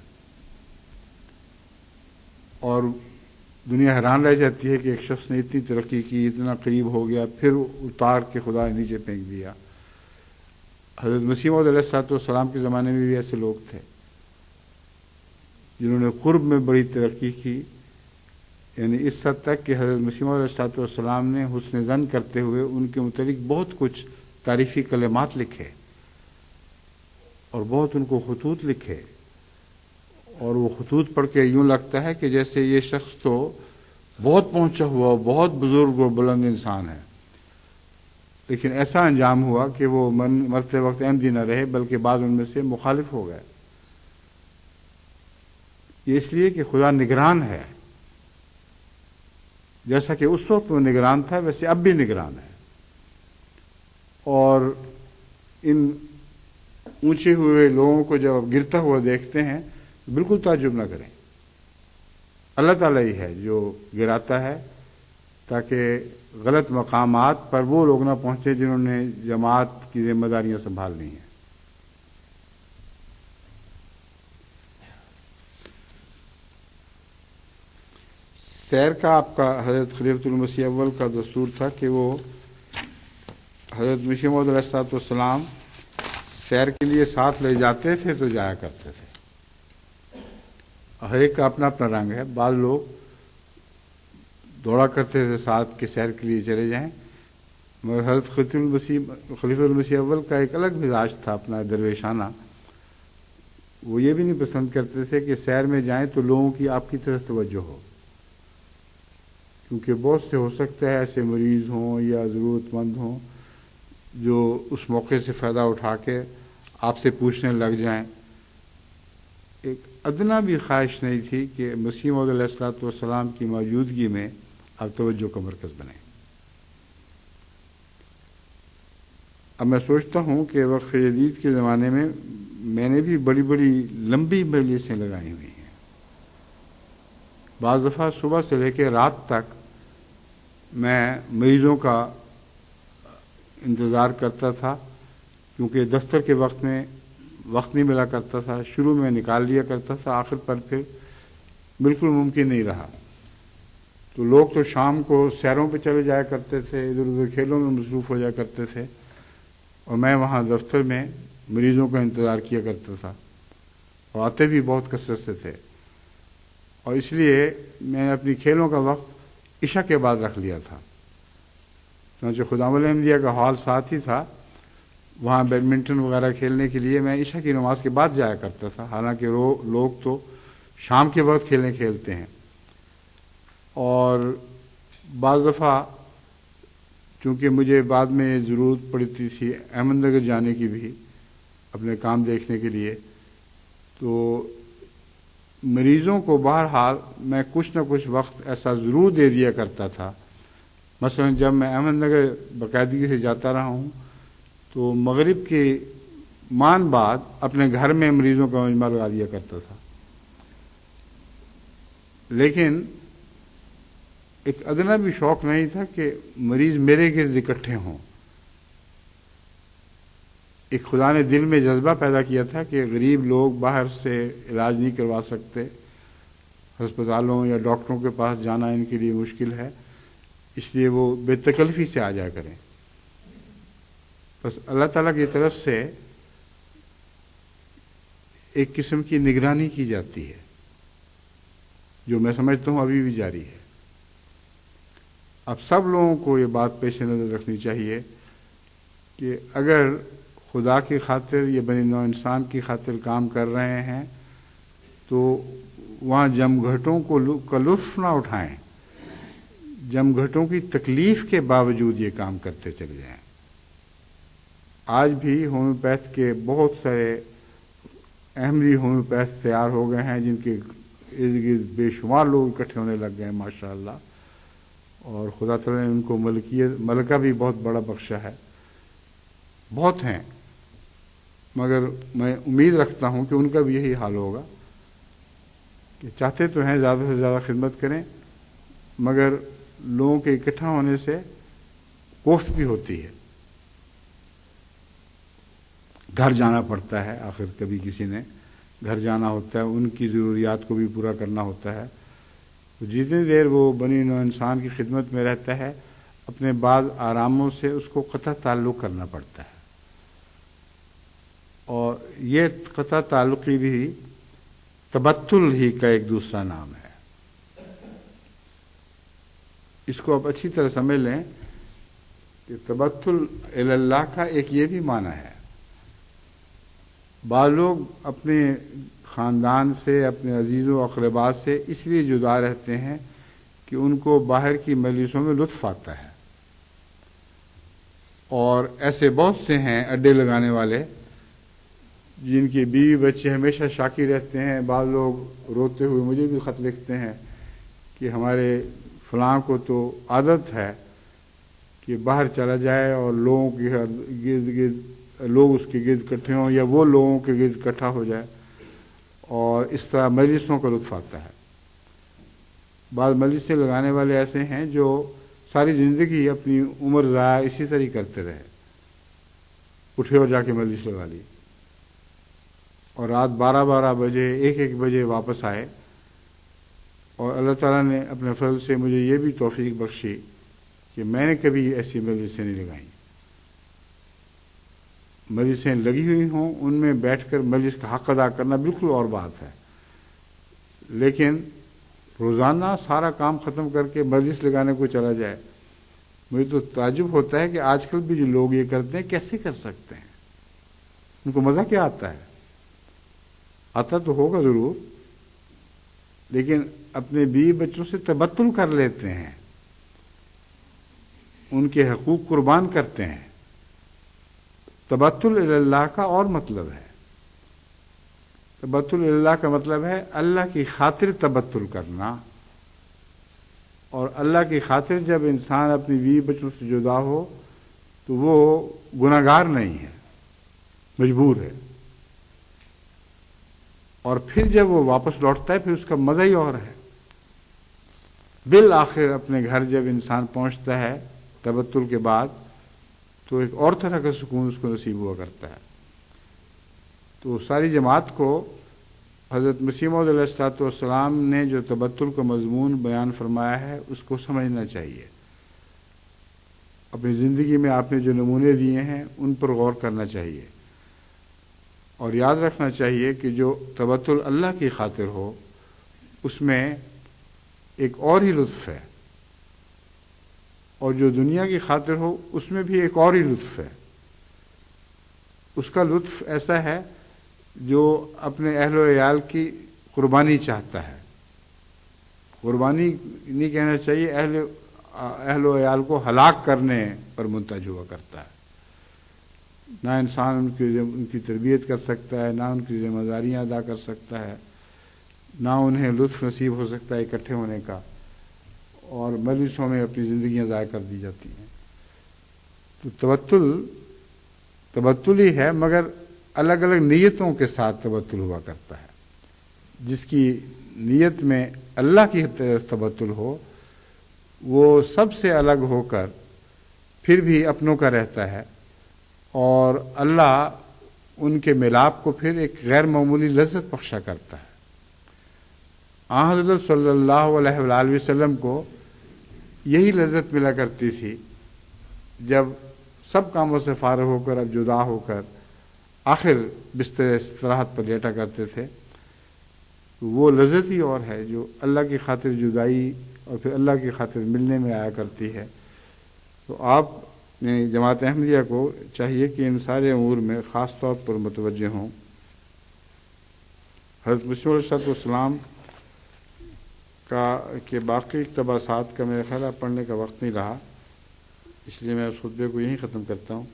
اور دنیا حیران رہ جاتی ہے کہ ایک شخص نے اتنی ترقی کی, اتنا قریب ہو گیا, پھر اتار کے خدا نے نیچے پھینک دیا. حضرت مسیح موعود علیہ الصلوۃ والسلام کے زمانے میں بھی ایسے لوگ تھے جنہوں نے قرب میں بڑی ترقی کی, یعنی اس حد تک کہ حضرت مسیح موعود علیہ الصلوۃ والسلام نے حسن ظن کرتے ہوئے ان کے متعلق بہت کچھ تعریفی کلمات لکھے اور بہت ان کو خطوط لکھے, اور وہ خطوط پڑھ کے یوں لگتا ہے کہ جیسے یہ شخص تو بہت پہنچا ہوا, بہت بزرگ اور بلند انسان ہے. لیکن ایسا انجام ہوا کہ وہ من مرتے وقت احمدی نہ رہے, بلکہ بعض ان میں سے مخالف ہو گئے. یہ اس لیے کہ خدا نگران ہے, جیسا کہ اس وقت وہ نگران تھا ویسے اب بھی نگران ہے. اور ان اونچے ہوئے لوگوں کو جب گرتا ہوا دیکھتے ہیں تو بالکل تعجب نہ کریں. اللہ تعالیٰ ہی ہے جو گراتا ہے تاکہ غلط مقامات پر وہ لوگ نہ پہنچے جنہوں نے جماعت کی ذمہ داریاں سنبھالنی ہیں. سیر کا آپ کا حضرت خلیفۃ المسیح اول کا دستور تھا کہ وہ حضرت مسیح موعود علیہ الصلوۃ والسلام سیر کے لیے ساتھ لے جاتے تھے تو جایا کرتے تھے. ہر ایک کا اپنا اپنا رنگ ہے. بعض لوگ دوڑا کرتے تھے ساتھ کہ سیر کے لیے چلے جائیں, مگر حضرت خلیفۃ المسیح خلیفۃ المسیح اول کا ایک الگ مزاج تھا اپنا درویشانہ. وہ یہ بھی نہیں پسند کرتے تھے کہ سیر میں جائیں تو لوگوں کی آپ کی طرف توجہ ہو, کیونکہ بہت سے ہو سکتا ہے ایسے مریض ہوں یا ضرورت مند ہوں جو اس موقع سے فائدہ اٹھا کے آپ سے پوچھنے لگ جائیں. ایک ادنا بھی خواہش نہیں تھی کہ مسیح موعود علیہ الصلوۃ والسلام کی موجودگی میں آپ توجہ کا مرکز بنیں. اب میں سوچتا ہوں کہ وقت جدید کے زمانے میں میں نے بھی بڑی بڑی لمبی مجلسیں لگائی ہوئی ہیں. بعض دفعہ صبح سے لے کے رات تک میں مریضوں کا انتظار کرتا تھا، کیونکہ دفتر کے وقت میں وقت نہیں ملا کرتا تھا. شروع میں نکال لیا کرتا تھا، آخر پر پھر بالکل ممکن نہیں رہا. تو لوگ تو شام کو سیروں پہ چلے جایا کرتے تھے، ادھر ادھر کھیلوں میں مصروف ہو جایا کرتے تھے، اور میں وہاں دفتر میں مریضوں کا انتظار کیا کرتا تھا، اور آتے بھی بہت کثرت سے تھے. اور اس لیے میں نے اپنی کھیلوں کا وقت عشاء کے بعد رکھ لیا تھا. چنانچہ خدام الحمدیہ کا ہال ساتھ ہی تھا، وہاں بیڈمنٹن وغیرہ کھیلنے کے لیے میں عشاء کی نماز کے بعد جایا کرتا تھا. حالانکہ لوگ تو شام کے وقت کھیلنے کھیلتے ہیں. اور بعض دفعہ چونکہ مجھے بعد میں ضرورت پڑتی تھی احمد نگر جانے کی بھی اپنے کام دیکھنے کے لیے، تو مریضوں کو بہرحال میں کچھ نہ کچھ وقت ایسا ضرور دے دیا کرتا تھا. مثلا جب میں احمد نگر باقاعدگی سے جاتا رہا ہوں تو مغرب کے مان بعد اپنے گھر میں مریضوں کا مجمع لگا دیا کرتا تھا. لیکن ایک ادنا بھی شوق نہیں تھا کہ مریض میرے گرد اکٹھے ہوں. ایک خدا نے دل میں جذبہ پیدا کیا تھا کہ غریب لوگ باہر سے علاج نہیں کروا سکتے، ہسپتالوں یا ڈاکٹروں کے پاس جانا ان کے لیے مشکل ہے، اس لیے وہ بے تکلفی سے آ جایا کریں. بس اللہ تعالیٰ کی طرف سے ایک قسم کی نگرانی کی جاتی ہے جو میں سمجھتا ہوں ابھی بھی جاری ہے. اب سب لوگوں کو یہ بات پیش نظر رکھنی چاہیے کہ اگر خدا کی خاطر یا بنی نوع انسان کی خاطر کام کر رہے ہیں تو وہاں جم گھٹوں کو کا لطف نہ اٹھائیں، جم گھٹوں کی تکلیف کے باوجود یہ کام کرتے چلے جائیں. آج بھی ہومیوپیتھ کے بہت سارے احمدی ہومیوپیتھ تیار ہو گئے ہیں جن کے ارد گرد بے شمار لوگ اکٹھے ہونے لگ گئے ہیں ماشاء اللہ. اور خدا تعالیٰ نے ان کو ملکیت ملکہ بھی بہت بڑا بخشا ہے. بہت ہیں، مگر میں امید رکھتا ہوں کہ ان کا بھی یہی حال ہوگا کہ چاہتے تو ہیں زیادہ سے زیادہ خدمت کریں، مگر لوگوں کے اکٹھا ہونے سے کوفت بھی ہوتی ہے. گھر جانا پڑتا ہے، آخر کبھی کسی نے گھر جانا ہوتا ہے، ان کی ضروریات کو بھی پورا کرنا ہوتا ہے. تو جتنی دیر وہ بنی نوع انسان کی خدمت میں رہتا ہے اپنے بعض آراموں سے اس کو قطع تعلق کرنا پڑتا ہے. اور یہ قطع تعلقی بھی تبتل ہی کا ایک دوسرا نام ہے. اس کو آپ اچھی طرح سمجھ لیں کہ تبتل الی اللہ کا ایک یہ بھی معنی ہے. بعض لوگ اپنے خاندان سے، اپنے عزیزوں و اقربا سے اس لیے جدا رہتے ہیں کہ ان کو باہر کی مجلسوں میں لطف آتا ہے. اور ایسے بہت سے ہیں اڈے لگانے والے جن کے بیوی بچے ہمیشہ شاکی رہتے ہیں. بعض لوگ روتے ہوئے مجھے بھی خط لکھتے ہیں کہ ہمارے فلاں کو تو عادت ہے کہ باہر چلا جائے اور لوگوں کے گرد گرد لوگ اس کے گرد اکٹھے ہوں یا وہ لوگوں کے گرد اکٹھا ہو جائے، اور اس طرح مجلسوں کا لطف آتا ہے. بعض مجلسیں لگانے والے ایسے ہیں جو ساری زندگی اپنی عمر ضائع اسی طرح کرتے رہے، اٹھے اور جا کے مجلس لگا لی اور رات بارہ بارہ بجے ایک ایک بجے واپس آئے. اور اللہ تعالیٰ نے اپنے فضل سے مجھے یہ بھی توفیق بخشی کہ میں نے کبھی ایسی مجلسیں نہیں لگائیں. مجلسیں لگی ہوئی ہوں ان میں بیٹھ کر مجلس کا حق ادا کرنا بالکل اور بات ہے، لیکن روزانہ سارا کام ختم کر کے مجلس لگانے کو چلا جائے، مجھے تو تعجب ہوتا ہے کہ آج کل بھی جو لوگ یہ کرتے ہیں کیسے کر سکتے ہیں. ان کو مزہ کیا آتا ہے؟ آتا تو ہوگا ضرور، لیکن اپنے بیوی بچوں سے تبتل کر لیتے ہیں، ان کے حقوق قربان کرتے ہیں. تبتل اللہ کا اور مطلب ہے. تبتل اللہ کا مطلب ہے اللہ کی خاطر تبتل کرنا. اور اللہ کی خاطر جب انسان اپنی بیوی بچوں سے جدا ہو تو وہ گناہگار نہیں ہے، مجبور ہے. اور پھر جب وہ واپس لوٹتا ہے پھر اس کا مزہ ہی اور ہے. بالآخر اپنے گھر جب انسان پہنچتا ہے تبتل کے بعد تو ایک اور طرح کا سکون اس کو نصیب ہوا کرتا ہے. تو ساری جماعت کو حضرت مسیح موعود علیہ الصلوۃ والسلام نے جو تبتل کا مضمون بیان فرمایا ہے اس کو سمجھنا چاہیے. اپنی زندگی میں آپ نے جو نمونے دیے ہیں ان پر غور کرنا چاہیے، اور یاد رکھنا چاہیے کہ جو تبتل اللہ کی خاطر ہو اس میں ایک اور ہی لطف ہے، اور جو دنیا کی خاطر ہو اس میں بھی ایک اور ہی لطف ہے. اس کا لطف ایسا ہے جو اپنے اہل و عیال کی قربانی چاہتا ہے. قربانی نہیں کہنا چاہیے، اہل اہل و عیال کو ہلاک کرنے پر منتج ہوا کرتا ہے. نہ انسان ان کی ان کی تربیت کر سکتا ہے، نہ ان کی ذمہ داریاں ادا کر سکتا ہے، نہ انہیں لطف نصیب ہو سکتا ہے اکٹھے ہونے کا، اور مجلسوں میں اپنی زندگیاں ضائع کر دی جاتی ہیں. تو تبتل تبتل ہی ہے، مگر الگ الگ نیتوں کے ساتھ تبتل ہوا کرتا ہے. جس کی نیت میں اللہ کی طرف تبتل ہو وہ سب سے الگ ہو کر پھر بھی اپنوں کا رہتا ہے، اور اللہ ان کے ملاپ کو پھر ایک غیر معمولی لذت بخشا کرتا ہے. آن حضرت صلی اللہ علیہ وآلہ وسلم کو یہی لذت ملا کرتی تھی جب سب کاموں سے فارغ ہو کر اب جدا ہو کر آخر بستر استراحت پر لیٹا کرتے تھے. وہ لذت ہی اور ہے جو اللہ کی خاطر جدائی اور پھر اللہ کی خاطر ملنے میں آیا کرتی ہے. تو آپ نے جماعت احمدیہ کو چاہیے کہ ان سارے امور میں خاص طور پر متوجہ ہوں. حضرت مسیح علیہ السلام کا کے باقی اقتباسات کا میرا خیال پڑھنے کا وقت نہیں رہا، اس لیے میں اس خطبے کو یہیں ختم کرتا ہوں.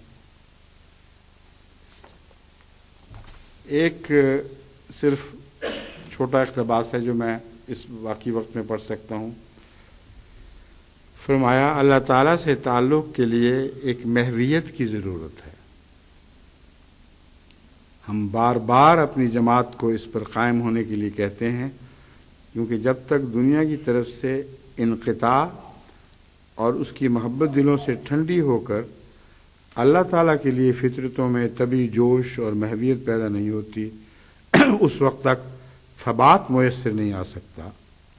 ایک صرف چھوٹا اقتباس ہے جو میں اس باقی وقت میں پڑھ سکتا ہوں. فرمایا اللہ تعالیٰ سے تعلق کے لیے ایک محویت کی ضرورت ہے. ہم بار بار اپنی جماعت کو اس پر قائم ہونے کے لیے کہتے ہیں، کیونکہ جب تک دنیا کی طرف سے انقطاع اور اس کی محبت دلوں سے ٹھنڈی ہو کر اللہ تعالیٰ کے لیے فطرتوں میں طبی جوش اور محویت پیدا نہیں ہوتی، اس وقت تک ثبات میسر نہیں آ سکتا.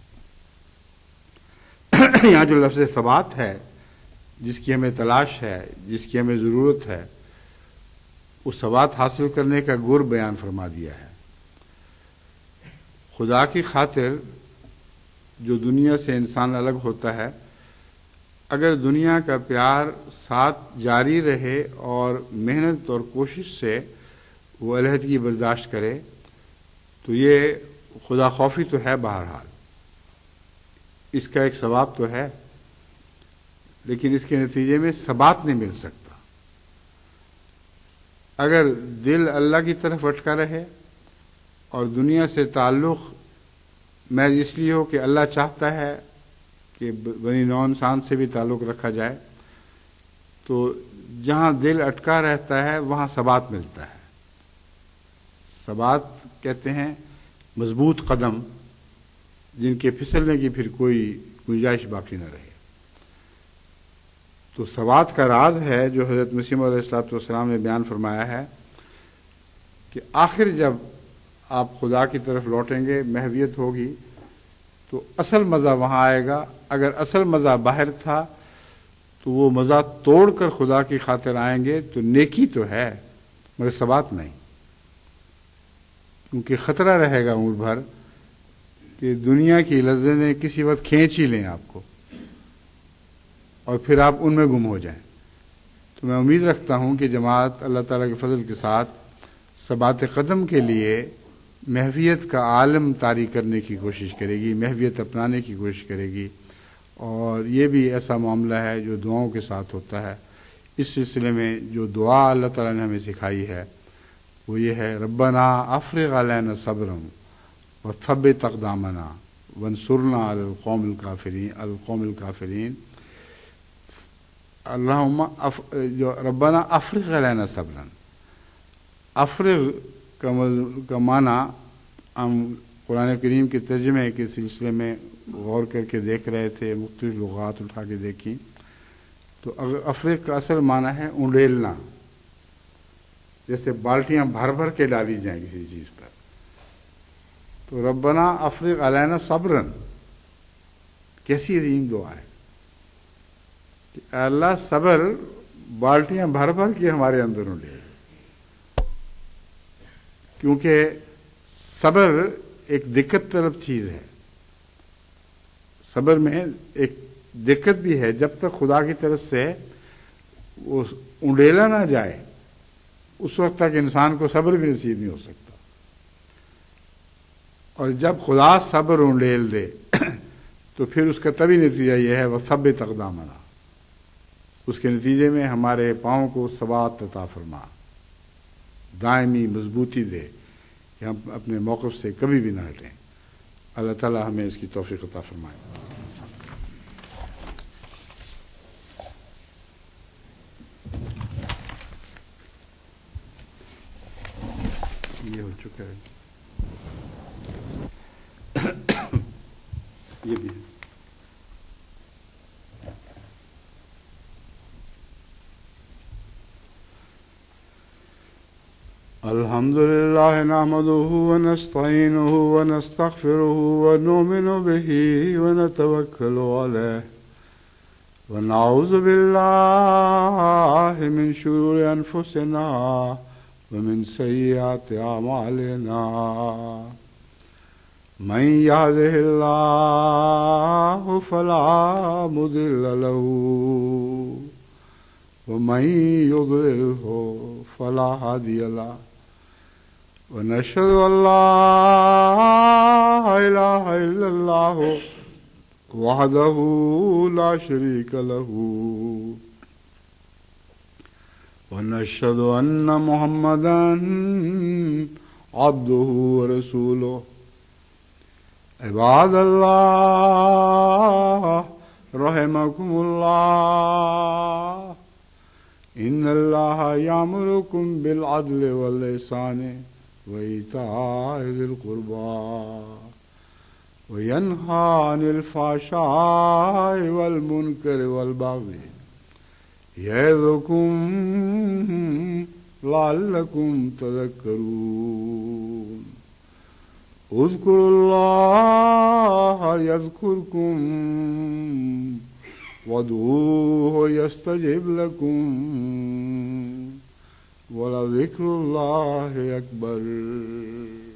یہاں جو لفظ ثبات ہے جس کی ہمیں تلاش ہے، جس کی ہمیں ضرورت ہے، اس ثبات حاصل کرنے کا گر بیان فرما دیا ہے. خدا کی خاطر جو دنیا سے انسان الگ ہوتا ہے، اگر دنیا کا پیار ساتھ جاری رہے اور محنت اور کوشش سے وہ علیحدگی برداشت کرے تو یہ خدا خوفی تو ہے. بہرحال اس کا ایک ثواب تو ہے، لیکن اس کے نتیجے میں ثبات نہیں مل سکتا. اگر دل اللہ کی طرف اٹکا رہے اور دنیا سے تعلق محض اس لیے ہو کہ اللہ چاہتا ہے کہ بنی نوع انسان سے بھی تعلق رکھا جائے، تو جہاں دل اٹکا رہتا ہے وہاں ثبات ملتا ہے. ثبات کہتے ہیں مضبوط قدم جن کے پھسلنے کی پھر کوئی گنجائش باقی نہ رہے. تو ثبات کا راز ہے جو حضرت مسیح علیہ الصلوۃ والسلام نے بیان فرمایا ہے کہ آخر جب آپ خدا کی طرف لوٹیں گے، محویت ہوگی، تو اصل مزہ وہاں آئے گا. اگر اصل مزہ باہر تھا تو وہ مزہ توڑ کر خدا کی خاطر آئیں گے تو نیکی تو ہے مگر ثبات نہیں، کیونکہ خطرہ رہے گا عمر بھر کہ دنیا کی لذتیں کسی وقت کھینچ ہی لیں آپ کو اور پھر آپ ان میں گم ہو جائیں. تو میں امید رکھتا ہوں کہ جماعت اللہ تعالیٰ کے فضل کے ساتھ ثبات قدم کے لیے محویت کا عالم طاری کرنے کی کوشش کرے گی، محویت اپنانے کی کوشش کرے گی. اور یہ بھی ایسا معاملہ ہے جو دعاؤں کے ساتھ ہوتا ہے. اس سلسلے میں جو دعا اللہ تعالیٰ نے ہمیں سکھائی ہے وہ یہ ہے، ربنا افرغ علینا صبرا وثبت اقدامنا وانصرنا علی القوم الکافرین القوم الکافرین اللہم اف جو ربنا افرغ علینا صبرا، افرغ کا معنی ہم قرآن کریم کے ترجمے کے سلسلے میں غور کر کے دیکھ رہے تھے، مختلف لغات اٹھا کے دیکھی تو افرغ کا اصل معنی ہے انڈیلنا، جیسے بالٹیاں بھر بھر کے ڈالی جائیں کسی چیز پر. تو ربنا افرغ علینا صبرن کیسی عظیم دعا ہے کہ اللہ صبر بالٹیاں بھر بھر کے ہمارے اندر انڈیل، کیونکہ صبر ایک دقت طلب چیز ہے. صبر میں ایک دقت بھی ہے، جب تک خدا کی طرف سے وہ انڈیلا نہ جائے اس وقت تک انسان کو صبر بھی نصیب نہیں ہو سکتا. اور جب خدا صبر انڈیل دے تو پھر اس کا طبی نتیجہ یہ ہے وثبت اقدامنا، اس کے نتیجے میں ہمارے پاؤں کو ثبات عطا فرما، دائمی مضبوطی دے کہ ہم اپنے موقف سے کبھی بھی نہ ہٹیں. اللہ تعالی ہمیں اس کی توفیق عطا فرمائے. یہ ہو چکا ہے، یہ بھی ہے. الحمد لله نحمده ونستعينه ونستغفره ونؤمن به ونتوكل عليه ونعوذ بالله من شرور أنفسنا ومن سيئات أعمالنا. من يهده الله فلا مضل له ومن يضلله فلا هادي له. ونشهد أن لا إله إلا الله وحده لا شريك له ونشهد أن محمدا عبده ورسوله. عباد الله رحمكم الله، إن الله يأمركم بالعدل والإحسان وإيتاء ذي القربى وينهى عن الفحشاء والمنكر والبغي يعظكم لعلكم تذكرون. اذكروا الله يذكركم وادعوه يستجب لكم ولذكر الله أكبر.